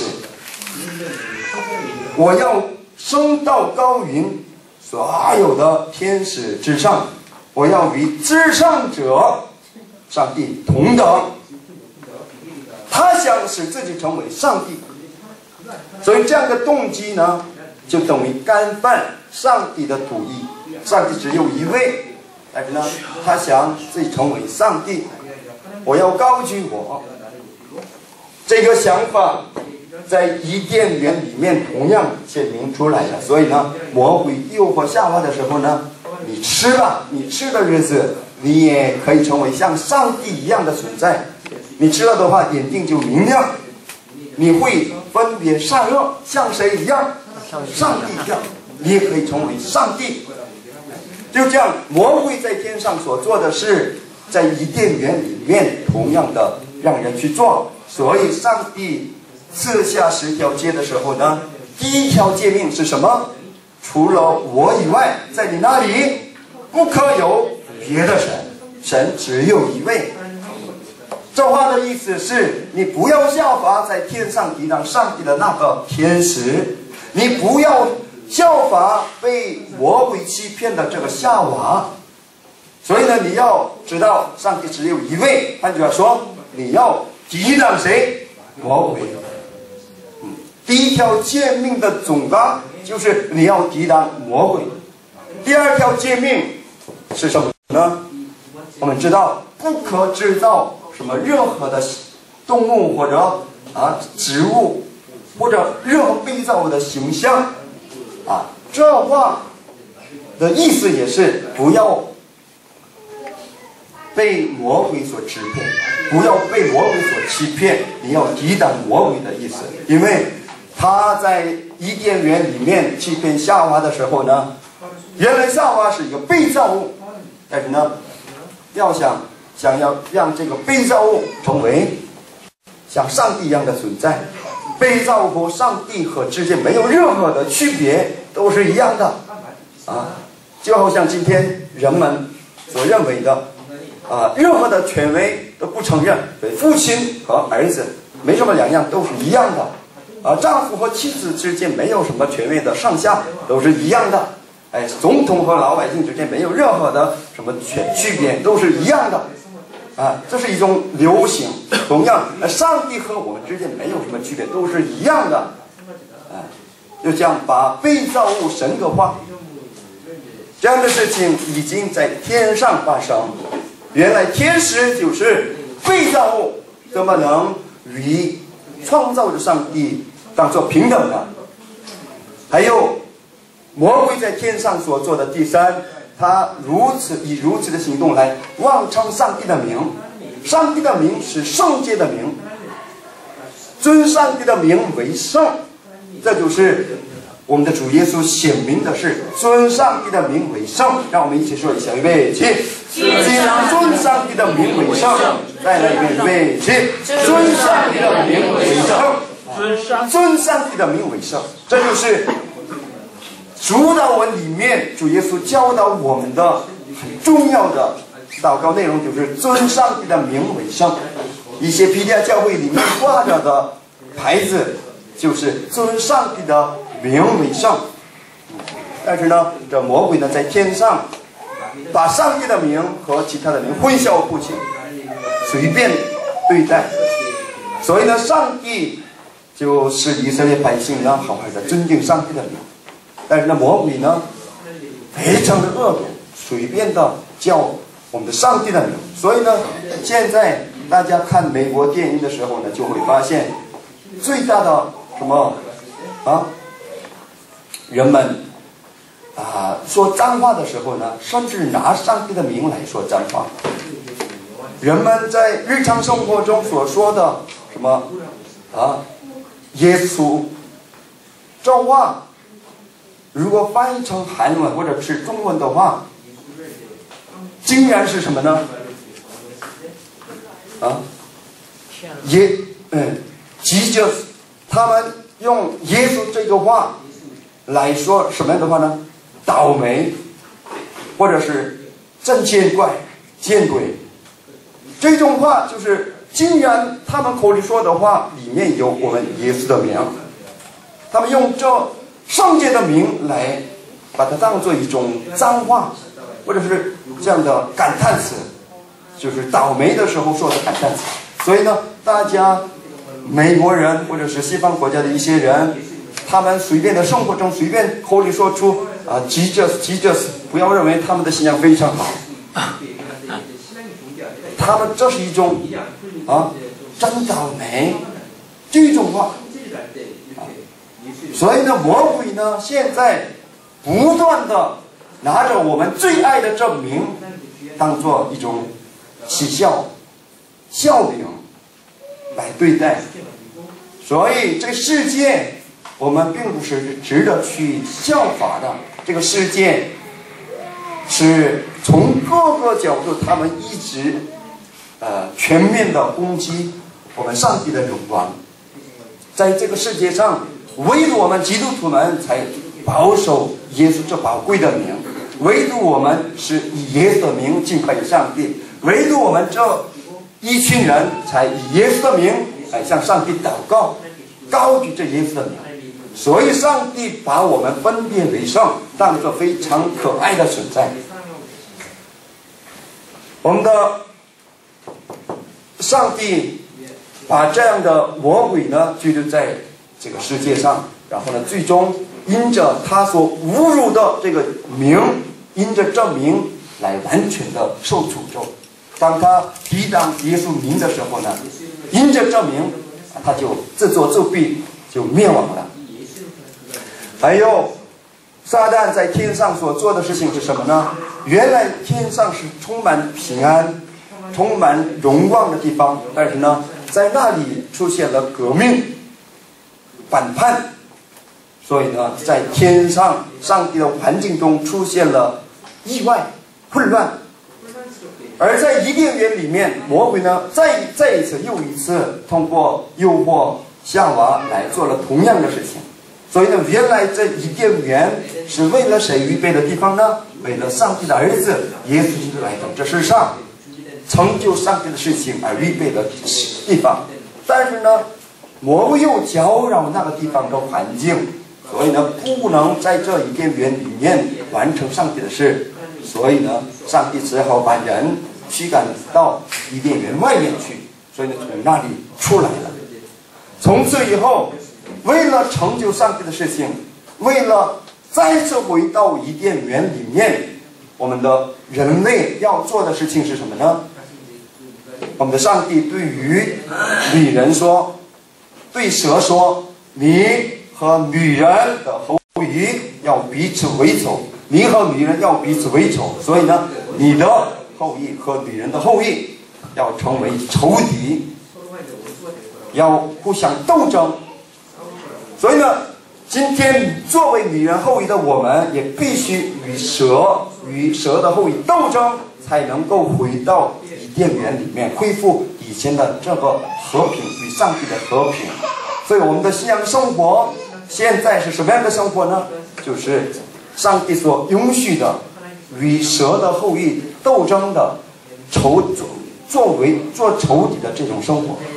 我要升到高云，所有的天使之上，我要与至上者上帝同等。他想使自己成为上帝，所以这样的动机呢，就等于干犯上帝的旨意。上帝只有一位，但是呢，他想自己成为上帝。我要高举我，这个想法在伊甸园里面同样显明出来了。所以呢，魔鬼诱惑夏娃的时候呢，你吃吧，你吃的日子，你也可以成为像上帝一样的存在。你吃了的话，眼睛就明亮，你会分别善恶，像谁一样？上帝一样，你也可以成为上帝。就这样，魔鬼在天上所做的事，在伊甸园里面同样的让人去做。所以上帝赐下10条诫的时候呢，第一条诫命是什么？除了我以外，在你那里不可有别的神，神只有一位。这话的意思是，你不要效法在天上抵挡上帝的那个天使，你不要效法被魔鬼欺骗的这个夏娃。所以呢，你要知道上帝只有一位，换句话说，你要抵挡谁？魔鬼。第一条诫命的总纲就是你要抵挡魔鬼。第二条诫命是什么呢？我们知道不可制造什么任何的动物或者植物或者任何被造物的形象这话的意思也是不要被魔鬼所支配，不要被魔鬼所欺骗，你要抵挡魔鬼的意思。因为他在伊甸园里面欺骗夏娃的时候呢，原来夏娃是一个被造物，但是呢，想要让这个被造物成为像上帝一样的存在，被造物和上帝和之间没有任何的区别，都是一样的就好像今天人们所认为的任何的权威都不承认，对父亲和儿子没什么两样，都是一样的丈夫和妻子之间没有什么权威的上下，都是一样的。总统和老百姓之间没有任何的什么区别，都是一样的这是一种流行。同样上帝和我们之间没有什么区别，都是一样的就像把被造物神格化，这样的事情已经在天上发生。原来天使就是被造物，怎么能与创造的上帝当作平等呢？还有魔鬼在天上所做的第三，他以如此的行动来妄称上帝的名。上帝的名是圣洁的名，尊上帝的名为圣，这就是我们的主耶稣显明的是尊上帝的名为圣。让我们一起说一下，预备起，既然尊上帝的名为圣，再来一遍，预备起，尊上帝的名为圣，尊上帝的名为圣，这就是主祷文里面主耶稣教导我们的很重要的祷告内容，就是尊上帝的名为圣。一些庇天教会里面挂着的牌子就是尊上帝的名为圣。但是呢，这魔鬼呢在天上把上帝的名和其他的名混淆不清，随便对待。所以呢，上帝就是以色列百姓呢好好的尊敬上帝的名。但是呢，魔鬼呢非常的恶毒，随便的叫我们的上帝的名。所以呢，现在大家看美国电影的时候呢，就会发现最大的什么人们说脏话的时候呢，甚至拿上帝的名来说脏话。人们在日常生活中所说的什么耶稣这话，如果翻译成韩文或者是中文的话，竟然是什么呢Jesus， 他们用耶稣这个话来说什么样的话呢？倒霉，或者是真见怪、见鬼。这种话就是竟然他们口里说的话里面有我们耶稣的名，他们用这圣洁的名来把它当做一种脏话，或者是这样的感叹词，就是倒霉的时候说的感叹词。所以呢，大家美国人或者是西方国家的一些人，他们随便的生活中随便口里说出Jesus， 不要认为他们的信仰非常好，他们这是一种真倒霉这种话。所以呢，魔鬼呢现在不断的拿着我们最爱的这名当做一种嬉笑笑柄来对待。所以这个世界我们并不是值得去效法的，这个世界是从各个角度他们一直全面的攻击我们上帝的荣光。在这个世界上，唯独我们基督徒们才保守耶稣这宝贵的名，唯独我们是以耶稣的名敬拜上帝，唯独我们这一群人才以耶稣的名来向上帝祷告，高举着耶稣的名。 所以上帝把我们分别为圣，当作非常可爱的存在。我们的上帝把这样的魔鬼呢居住在这个世界上，然后呢最终因着他所侮辱的这个名，因着这名来完全的受诅咒。当他抵挡耶稣名的时候呢，因着这名他就自作自毙，就灭亡了。还有撒旦在天上所做的事情是什么呢？原来天上是充满平安、充满荣光的地方，但是呢在那里出现了革命、反叛，所以呢在天上上帝的环境中出现了意外、混乱。而在伊甸园里面，魔鬼呢再一次又一次通过诱惑夏娃来做了同样的事情。所以呢，原来这伊甸园是为了谁预备的地方呢？为了上帝的儿子耶稣基督来到这世上成就上帝的事情而预备的地方。但是呢，魔鬼又搅扰那个地方的环境，所以呢不能在这伊甸园里面完成上帝的事。所以呢，上帝只好把人驱赶到伊甸园外面去，所以呢从那里出来了。从此以后，为了成就上帝的事情，为了再次回到伊甸园里面，我们的人类要做的事情是什么呢？我们的上帝对于女人说，对蛇说，你和女人的后裔要彼此为仇，你和女人要彼此为仇，所以呢你的后裔和女人的后裔要成为仇敌，要互相斗争。所以呢，今天作为女人后裔的我们，也必须与蛇的后裔斗争，才能够回到伊甸园里面，恢复以前的这个和平，与上帝的和平。所以我们的信仰生活现在是什么样的生活呢？就是上帝所允许的与蛇的后裔斗争的做仇敌的这种生活。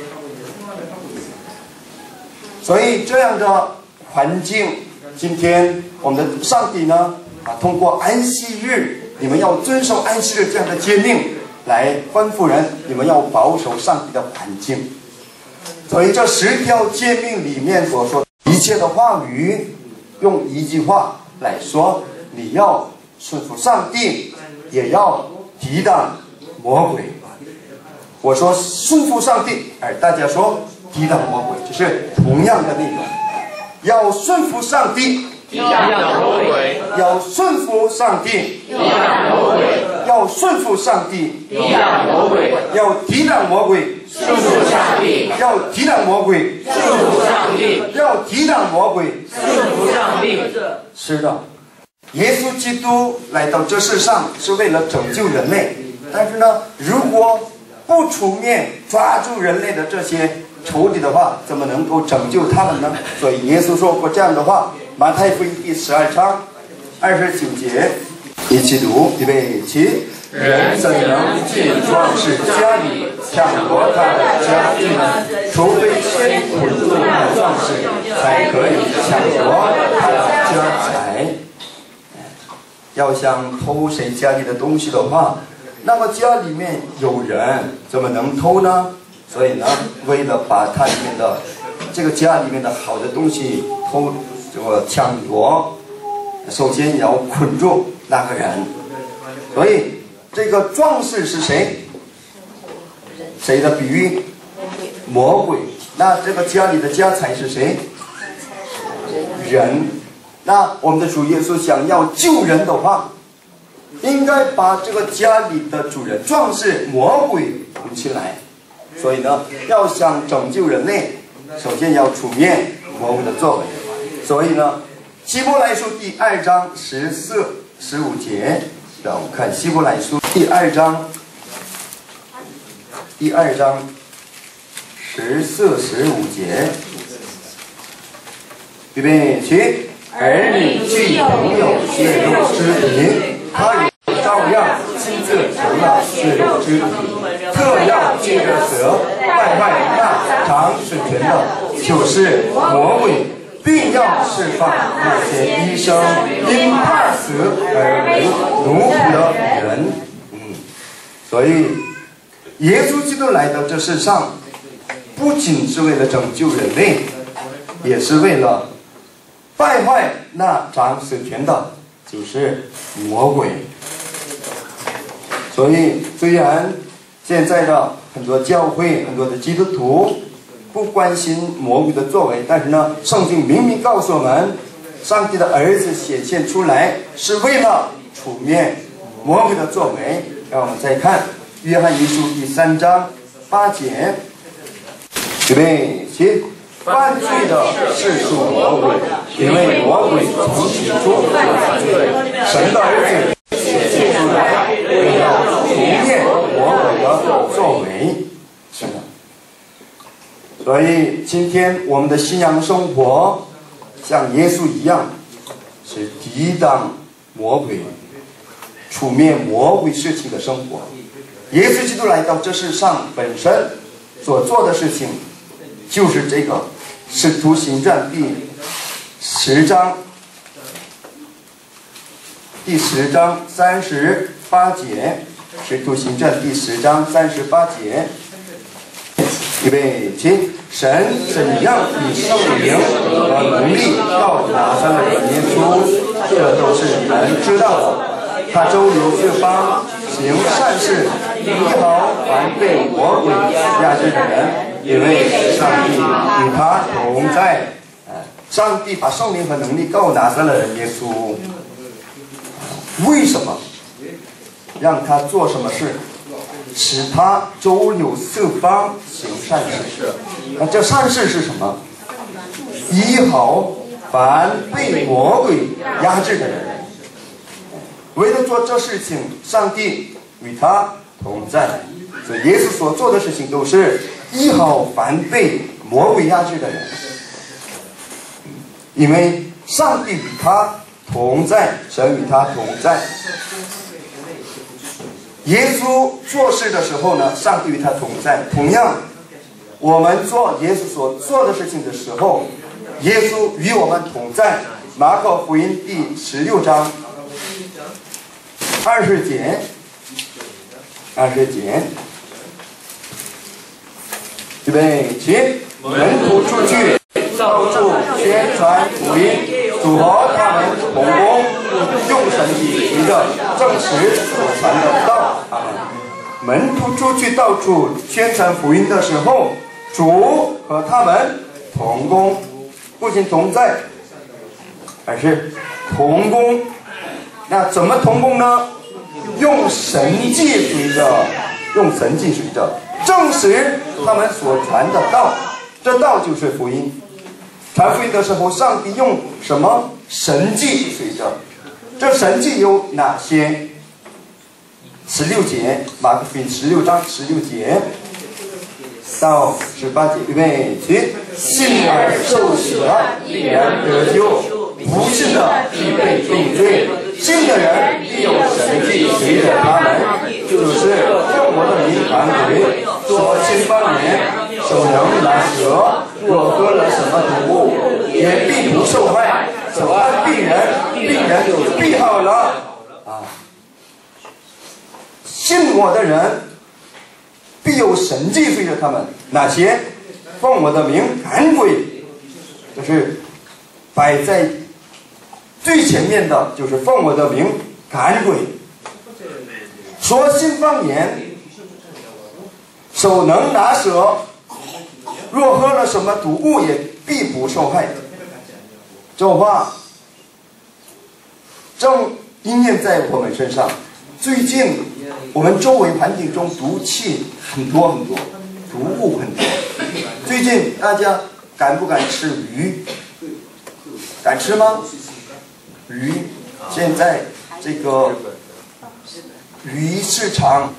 所以这样的环境，今天我们的上帝呢通过安息日，你们要遵守安息日这样的诫命，来吩咐人你们要保守上帝的环境。所以这10条诫命里面所说一切的话语，用一句话来说，你要顺服上帝，也要抵挡魔鬼。我说顺服上帝，而大家说抵挡魔鬼，这是同样的内容。要顺服上帝，
抵挡魔鬼；
要顺服上帝，
抵挡魔鬼；
要顺服上帝，
抵挡魔鬼；
要抵挡魔鬼，
顺服上帝；
要抵挡魔鬼，
顺服上帝；
要抵挡魔鬼，
顺服上帝。
是的，耶稣基督来到这世上是为了拯救人类，但是呢，如果不出面抓住人类的这些仇敌的话，怎么能够拯救他们呢？所以耶稣说过这样的话，马太福音第12章29节，一起读，预备起。人怎能进壮士家里抢夺他的家具呢？除非先捆住那壮士，才可以抢夺他的家财。要想偷谁家里的东西的话，那么家里面有人，怎么能偷呢？所以呢，为了把他里面的这个家里面的好的东西抢夺，首先要捆住那个人。所以这个壮士是谁？谁的比喻？魔鬼。那这个家里的家财是谁？人。那我们的主耶稣想要救人的话，应该把这个家里的主人壮士魔鬼扶起来。所以呢，要想拯救人类，首先要出面魔鬼的作为。所以呢，希伯来书第2章14、15节，让我们看希伯来书第2章14、15节，预备起。儿女既同有血肉之体，他也照样亲自成了血肉之体，特要借着蛇败坏那常使权的，就是魔鬼， 并要释放那些一生因怕死而为奴仆的人。所以耶稣基督来到这世上，不仅是为了拯救人类，也是为了败坏那掌死权的，就是魔鬼。所以虽然现在的很多教会、很多的基督徒不关心魔鬼的作为，但是呢，圣经明明告诉我们，上帝的儿子显现出来是为了除灭魔鬼的作为。让我们再看约翰一书第3章8节，预备起。犯罪的是属魔鬼，因为魔鬼从起初犯罪。神的儿子显现出来，为了除灭魔鬼的作为。是的。所以今天我们的信仰生活像耶稣一样，是抵挡魔鬼、除灭魔鬼事情的生活。耶稣基督来到这世上本身所做的事情，就是这个。使徒行传第10章38节，使徒行传第10章38节，预备起。神怎样以圣灵和能力告拿撒勒人耶稣，这都是你们知道的。他周游四方，行善事，医好凡被魔鬼压制的人，因为上帝与他同在。上帝把圣灵和能力告拿撒勒人耶稣，为什么让他做什么事？使他周游四方，行善事。那这善事是什么？医好凡被魔鬼压制的人。为了做这事情，上帝与他同在。所以耶稣所做的事情都是医好凡被魔鬼压制的人，因为上帝与他同在，神与他同在。耶稣做事的时候呢，上帝与他同在。同样，我们做耶稣所做的事情的时候，耶稣与我们同在。马可福音第16章20节，预备起。门徒出去，到处宣传福音，主和他们同工，用神的凭着证实所传的道。门徒出去到处宣传福音的时候，主和他们同工，不仅同在，而是同工。那怎么同工呢？用神迹随着证实他们所传的道。这道就是福音。传福音的时候，上帝用什么神迹随着？这神迹有哪些？16节，马可福音16章16节到18节，预备起。信而受洗的必然得救，不信的必被定罪。信的人必有神迹随着他们，就是奉我的名传福音，说新方言，手能拿蛇，若喝了什么毒物，也必不受害。手按病人就必好了。信我的人必有神迹随着他们。哪些？奉我的名赶鬼，就是摆在最前面的，就是奉我的名赶鬼。说新方言，手能拿蛇，若喝了什么毒物也必不受害。这话正应验在我们身上。最近我们周围环境中毒气很多，毒物很多。最近大家敢不敢吃鱼？敢吃吗？鱼现在这个鱼市场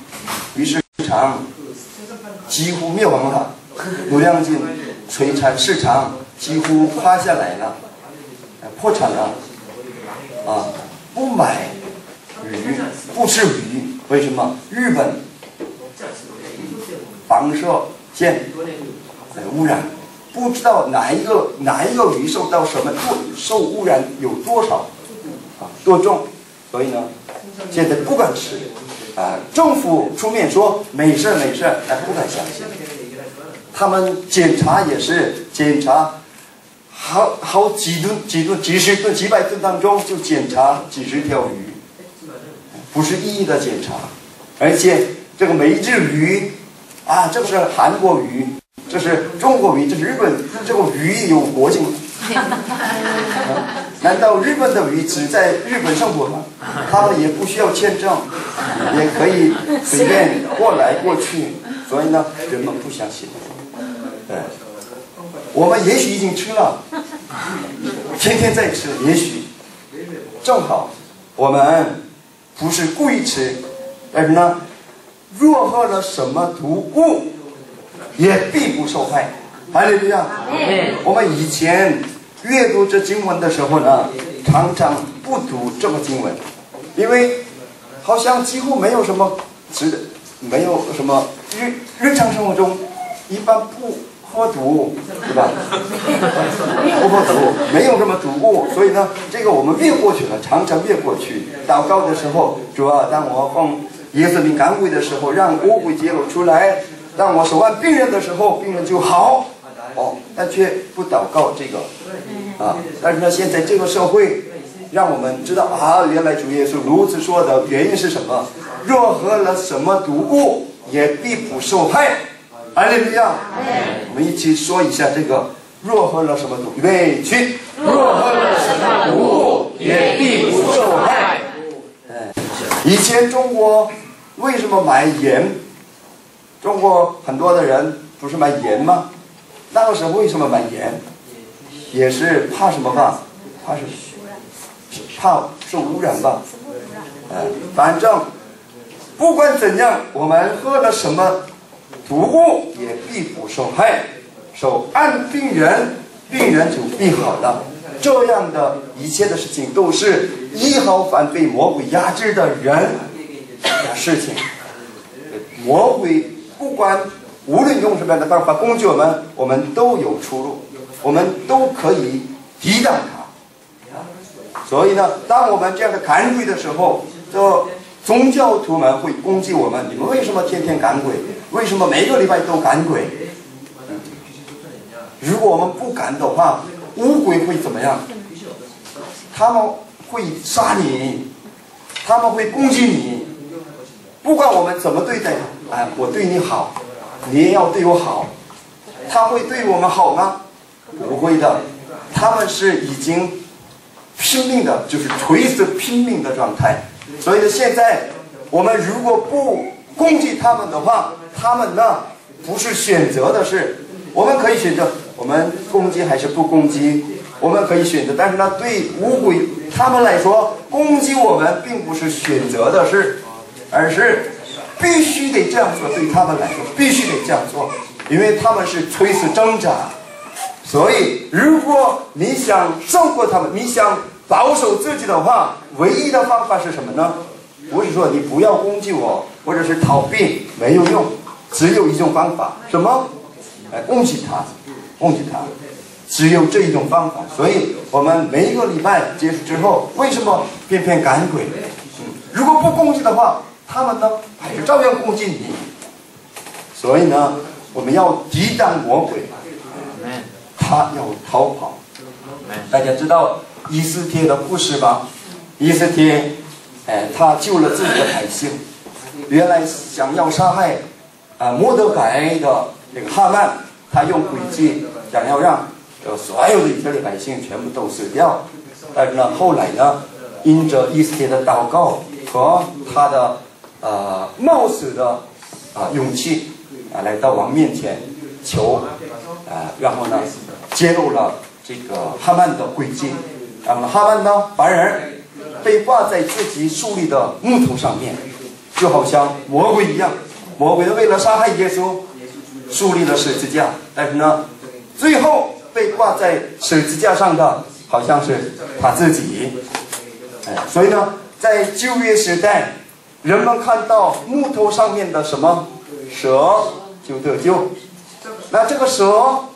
几乎灭亡了，陆亮津水产市场几乎垮下来了，破产了。不买鱼，不吃鱼，为什么？日本放射线污染， 不知道哪一个鱼受到什么受污染有多少多重，所以呢，现在不敢吃政府出面说没事，不敢相信。他们检查也是检查好几吨、几十吨、几百吨当中就检查几十条鱼，不是一一的检查，而且这个每一只鱼这是韩国鱼，这是中国鱼，这是日本，这个鱼有国境难道日本的鱼只在日本生活吗？他们也不需要签证，也可以随便过来过去，所以呢，人们不相信。我们也许已经吃了，天天在吃，也许正好我们不是故意吃，但是呢，若喝了什么毒物，也必不受害。哈利路亚！我们以前阅读这经文的时候呢，常常不读这个经文，因为好像几乎没有什么没有什么日常生活中一般不喝毒，对吧？不喝毒，没有什么毒物，所以呢，这个我们越过去了，常常越过去。祷告的时候，主啊，当我奉耶稣名赶鬼的时候，让魔鬼揭露出来；当我手按病人的时候，病人就好。但却不祷告这个但是呢，现在这个社会让我们知道原来主耶稣如此说的原因是什么？若喝了什么毒物，也必不受害。哈利路亚！我们一起说一下这个若喝了什么毒，预备起。
若喝了什么毒物，也必不受害。
以前中国为什么买盐？中国很多的人不是买盐吗？那个时候为什么买盐？也是怕什么吧？怕受污染吧？反正不管怎样，我们喝了什么毒物也必不受害。手按病人，病人就必好了。这样的一切的事情都是医好反被魔鬼压制的人的事情。魔鬼不管无论用什么样的方法攻击我们，我们都有出路，我们都可以抵挡它。所以呢，当我们这样的赶鬼的时候，这宗教徒们会攻击我们：你们为什么天天赶鬼？为什么每个礼拜都赶鬼？如果我们不赶的话，污鬼会怎么样？他们会杀你，他们会攻击你。不管我们怎么对待他，我对你好，你也要对我好。他会对我们好吗？不会的，他们是已经拼命的，就是垂死拼命的状态。所以现在我们如果不攻击他们的话，他们呢不是选择的事，我们可以选择我们攻击还是不攻击，我们可以选择。但是呢，对污鬼他们来说，攻击我们并不是选择的事，而是必须得这样做。对他们来说，必须得这样做，因为他们是垂死挣扎。所以，如果你想胜过他们，你想保守自己的话，唯一的方法是什么呢？不是说你不要攻击我，或者是逃避，没有用。只有一种方法，什么？攻击他，攻击他，只有这一种方法。所以我们每一个礼拜结束之后，为什么偏偏赶鬼？如果不攻击的话，他们呢还是照样攻击你。所以呢，我们要抵挡魔鬼，他要逃跑。大家知道以斯帖的故事吧？以斯帖，他救了自己的百姓。原来想要杀害摩德改的这个哈曼，他用诡计想要让所有的以色列百姓全部都死掉。但是呢，后来呢，因着以斯帖的祷告和他的冒死的勇气来到王面前求然后呢揭露了这个哈曼的诡计。然后哈曼呢把人被挂在自己树立的木头上面，就好像魔鬼一样。魔鬼为了杀害耶稣树立了十字架，但是呢最后被挂在十字架上的好像是他自己。所以呢，在旧约时代，人们看到木头上面的什么蛇就得救。那这个蛇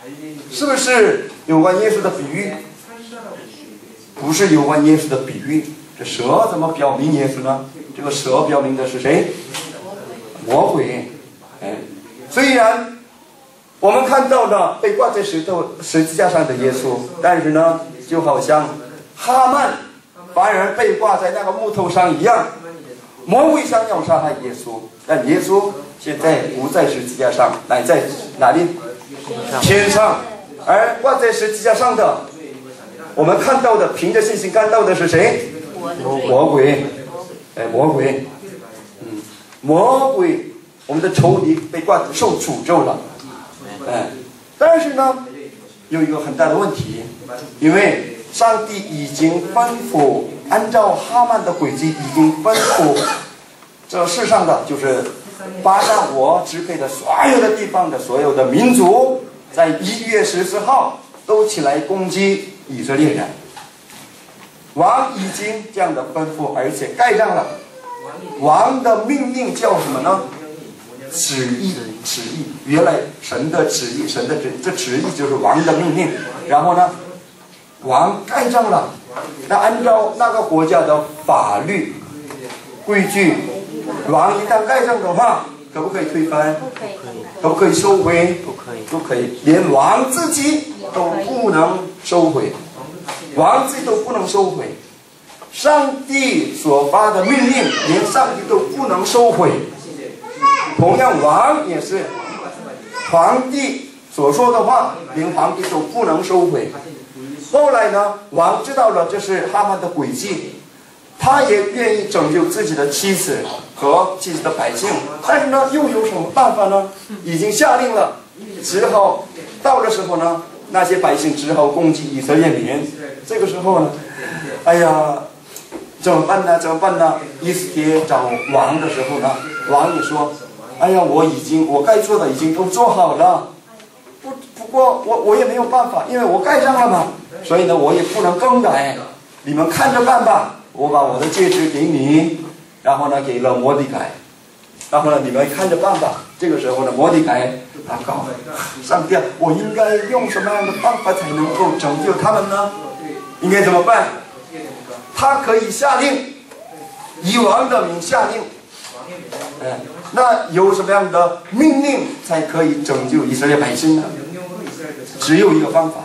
是不是有关耶稣的比喻？不是有关耶稣的比喻。这蛇怎么表明耶稣呢？这个蛇表明的是谁？魔鬼。虽然我们看到了被挂在十字架上的耶稣，但是呢，就好像哈曼反而被挂在那个木头上一样，魔鬼想要杀害耶稣，但耶稣现在不在十字架上，乃在哪里？天上。而挂在十字架上的，我们看到的，凭着信心看到的是谁？魔鬼。魔鬼。魔鬼，我们的仇敌被受诅咒了。但是呢，有一个很大的问题，因为上帝已经吩咐，按照哈曼的轨迹已经吩咐这世上的就是巴珊国支配的所有的地方的所有的民族，在1月14号都起来攻击以色列人。王已经这样的吩咐，而且盖上了。王的命令叫什么呢？旨意。原来神的旨意，这旨意就是王的命令。然后呢，王盖章了。那按照那个国家的法律规矩，王一旦盖章的话，可不可以推翻？可不可以收回？不可以，连王自己都不能收回。王自己都不能收回。上帝所发的命令，连上帝都不能收回。同样，王也是，皇帝所说的话，连皇帝都不能收回。后来呢，王知道了这是哈曼的诡计，他也愿意拯救自己的妻子和自己的百姓，但是呢，又有什么办法呢？已经下令了，只好到的时候呢，那些百姓只好攻击以色列民。这个时候呢，哎呀，怎么办呢？以斯帖找王的时候呢，王也说，哎呀，我该做的已经都做好了，不过我也没有办法，因为我盖章了嘛，所以呢，我也不能更改，你们看着办吧。我把我的戒指给你，然后呢，给了摩底改，然后呢，你们看着办吧。这个时候呢，摩底改祷告，上帝，我应该用什么样的方法才能够拯救他们呢？应该怎么办？他可以下令，以王的名下令。那有什么样的命令才可以拯救以色列百姓呢？只有一个方法。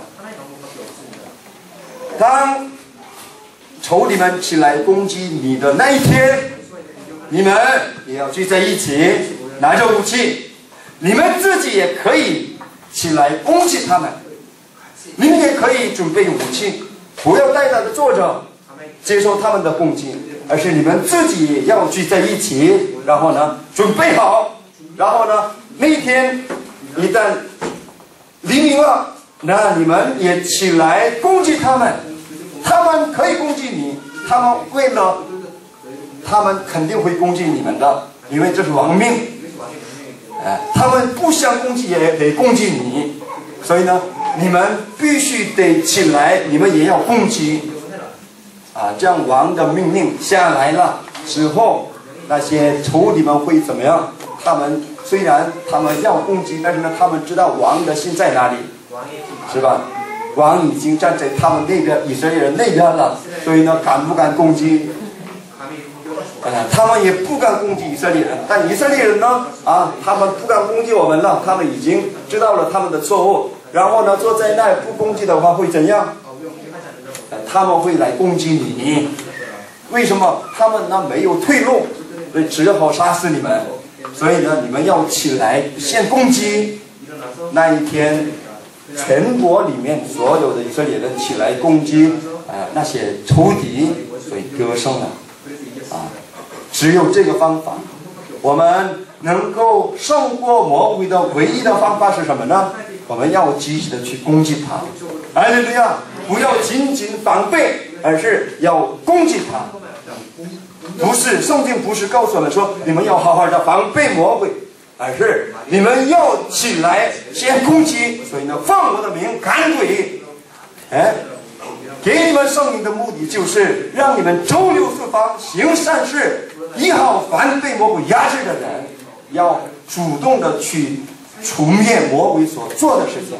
当仇敌们起来攻击你的那一天，你们也要聚在一起，拿着武器，你们自己也可以起来攻击他们，你们也可以准备武器，不要呆呆的坐着接受他们的攻击，而是你们自己也要聚在一起，然后呢准备好，然后呢那一天一旦黎明了，那你们也起来攻击他们。他们可以攻击你，他们肯定会攻击你们的，因为这是王命。他们不想攻击也得攻击你，所以呢，你们必须得起来，你们也要攻击。这样王的命令下来了之后，那些仇敌们会怎么样？虽然他们要攻击，但是呢，他们知道王的心在哪里，是吧？王已经站在他们那边，以色列人那边了，所以呢，敢不敢攻击？他们也不敢攻击以色列人，但以色列人呢，他们不敢攻击我们了，他们已经知道了他们的错误，然后呢，坐在那不攻击的话会怎样？他们会来攻击你。为什么？他们呢没有退路，所以只好杀死你们。所以呢，你们要起来先攻击。那一天，全国里面所有的以色列人起来攻击那些仇敌，所以得胜了。只有这个方法，我们能够胜过魔鬼的唯一的方法是什么呢？我们要积极的去攻击他。哈利路亚！不要仅仅防备，而是要攻击他。不是，圣经不是告诉我们说你们要好好的防备魔鬼，而是你们要起来先攻击。所以呢，奉我的名赶鬼。给你们圣灵的目的就是让你们周流四方，行善事，医好凡被魔鬼压制的人，要主动的去除灭魔鬼所做的事情。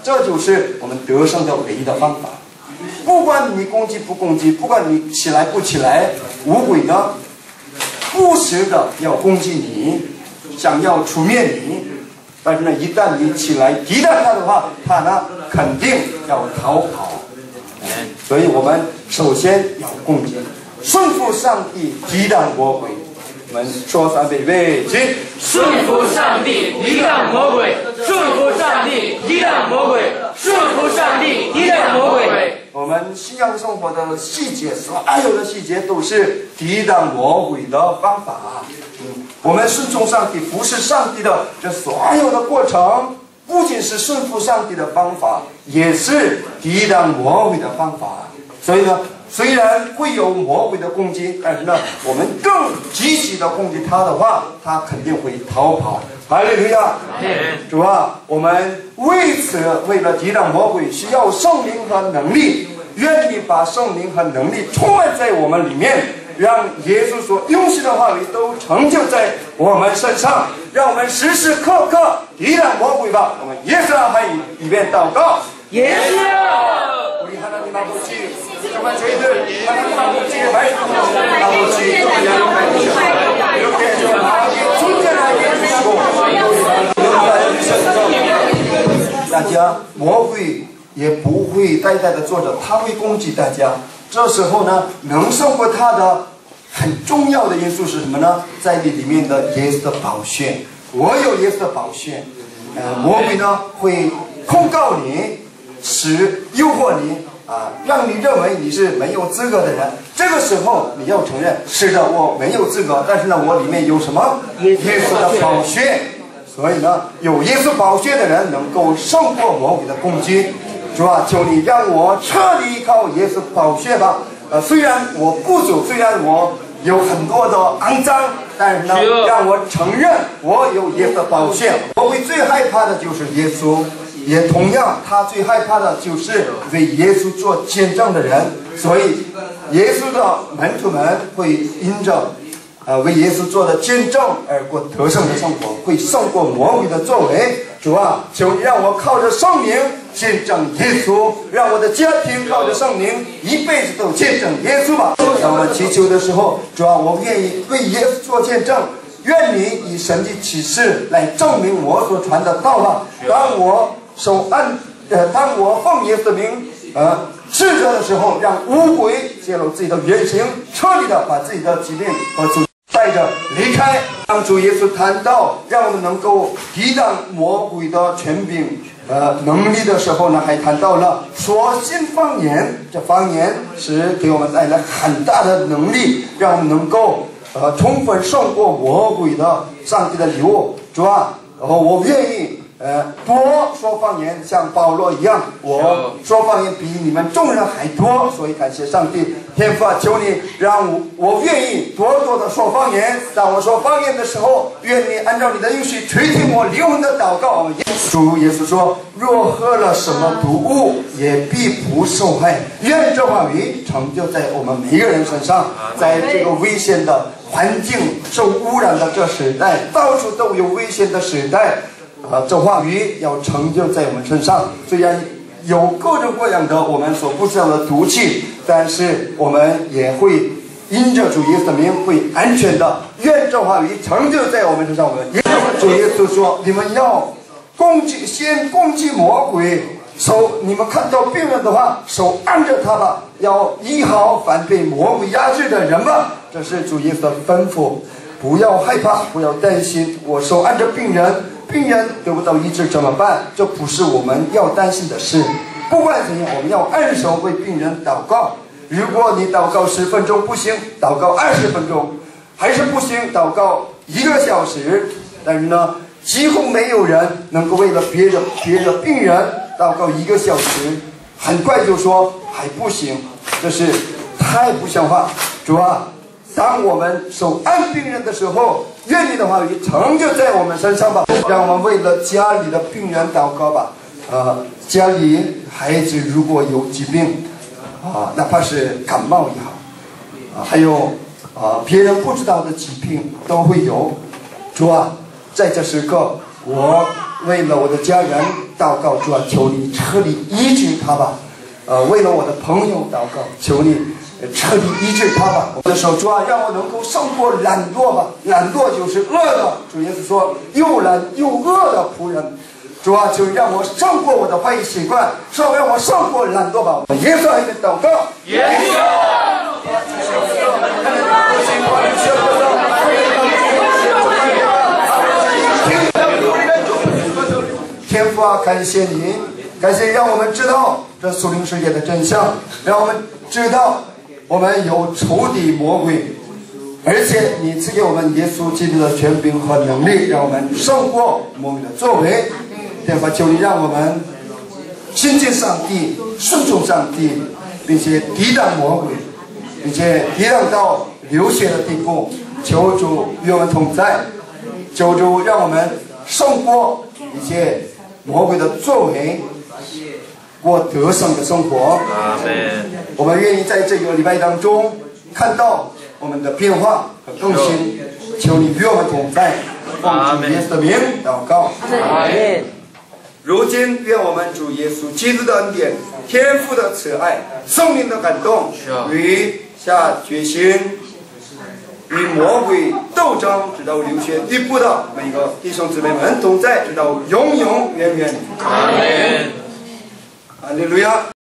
这就是我们得胜的唯一的方法。不管你攻击不攻击，不管你起来不起来，魔鬼呢不时的要攻击你，想要除灭你。但是呢，一旦你起来抵挡他的话，他呢肯定要逃跑。所以我们首先要攻击，顺服上帝，抵挡魔鬼。我们说3遍，预备起！
顺服上帝，抵挡魔鬼；顺服上帝，抵挡魔鬼；顺服上帝，抵挡魔鬼。
我们信仰生活的细节，所有的细节都是抵挡魔鬼的方法。我们顺从上帝，服侍上帝的这所有的过程，不仅是顺服上帝的方法，也是抵挡魔鬼的方法。所以呢，虽然会有魔鬼的攻击，但是呢，我们更积极的攻击他的话，他肯定会逃跑。哈利路亚！主啊，我们为了抵挡魔鬼，需要圣灵和能力。愿你把圣灵和能力充满在我们里面，让耶稣所应许的话语都成就在我们身上，让我们时时刻刻抵挡魔鬼吧。我们耶稣的话语一边祷告。
耶稣，
우리 하나님 아버지, 정말 저희들 하나님 아버지의 말씀으로 아버지 이렇게 좀 마음이 존재하게 해주시고 용서해 주셔서 大家魔鬼也不会呆呆的坐着，他会攻击大家。这时候呢，能胜过他的很重要的因素是什么呢？在你里面的耶稣的宝血，我有耶稣的宝血。魔鬼呢会控告你，使诱惑你让你认为你是没有资格的人。这个时候你要承认，是的，我没有资格，但是呢，我里面有什么？耶稣的宝血。所以呢，有耶稣宝血的人能够胜过魔鬼的攻击。主啊，求你让我彻底依靠耶稣宝血吧。虽然我不足，虽然我有很多的肮脏，但是呢，让我承认我有耶稣的宝血。魔鬼最害怕的就是耶稣，也同样他最害怕的就是为耶稣做见证的人。所以耶稣的门徒们会因着为耶稣做的见证而过得胜的生活，会胜过魔鬼的作为。主啊，求你让我靠着圣灵见证耶稣，让我的家庭靠着圣灵一辈子都见证耶稣吧。当我们祈求的时候，主啊，我愿意为耶稣做见证，愿你以神迹启示来证明我所传的道吧。当我奉耶稣的名斥责的时候，让污鬼揭露自己的原形，彻底的把自己的疾病和主带着离开。当主耶稣谈到让我们能够抵挡魔鬼的权柄能力的时候呢，还谈到了说信方言。这方言是给我们带来很大的能力，让我们能够充分胜过魔鬼的上帝的礼物。主啊，我愿意多说方言，像保罗一样，我说方言比你们众人还多。所以感谢上帝，天父啊，求你让我愿意多多的说方言。当我说方言的时候，愿你按照你的应许垂听我灵魂的祷告。主耶稣说，若喝了什么毒物，也必不受害。愿这话语成就在我们每一个人身上。在这个危险的环境受污染的这时代，到处都有危险的时代，这话语要成就在我们身上。虽然有各种各样的我们所不知道的毒气，但是我们也会因着主耶稣的名会安全的。愿这话语成就在我们身上。主耶稣说，你们要先攻击魔鬼，你们看到病人的话，手按着他吧，要医好凡被魔鬼压制的人吧。这是主耶稣的吩咐。不要害怕，不要担心，我手按着病人，病人得不到医治怎么办？这不是我们要担心的事。不管怎样，我们要按手为病人祷告。如果你祷告10分钟不行，祷告20分钟，还是不行，祷告1个小时。但是呢，几乎没有人能够为了别的病人祷告1个小时，很快就说还不行，这是太不像话。主啊，当我们手按病人的时候，愿你的话语成就在我们身上吧。让我们为了家里的病人祷告吧。家里孩子如果有疾病哪怕是感冒也好还有别人不知道的疾病都会有。主啊，在这时刻我为了我的家人祷告，主啊，求你彻底医治他吧。为了我的朋友祷告，求你彻底医治他吧。我的手，主啊，让我能够胜过懒惰吧。懒惰就是恶的。主耶稣说，又懒又恶的仆人。主啊，就让我胜过我的坏习惯，让我胜过懒惰吧。耶稣爱的祷告。耶稣。天父啊，感谢你，感谢让我们知道这属灵世界的真相，让我们知道我们有仇敌魔鬼，而且你赐给我们耶稣基督的权柄和能力，让我们胜过魔鬼的作为。天父，求你让我们亲近上帝，顺从上帝，并且抵挡魔鬼，并且抵挡到流血的地步。求主与我们同在，求主让我们胜过一切魔鬼的作为，过得胜的生活。我们愿意在这个礼拜当中看到我们的变化和更新。求你与我们同在，奉主耶稣的名祷告。如今，愿我们主耶稣基督的恩典、天父的慈爱、圣灵的感动，与下决心与魔鬼斗争，直到流血地步的每个弟兄姊妹们同在，直到永永远远。阿门。哈利路亚。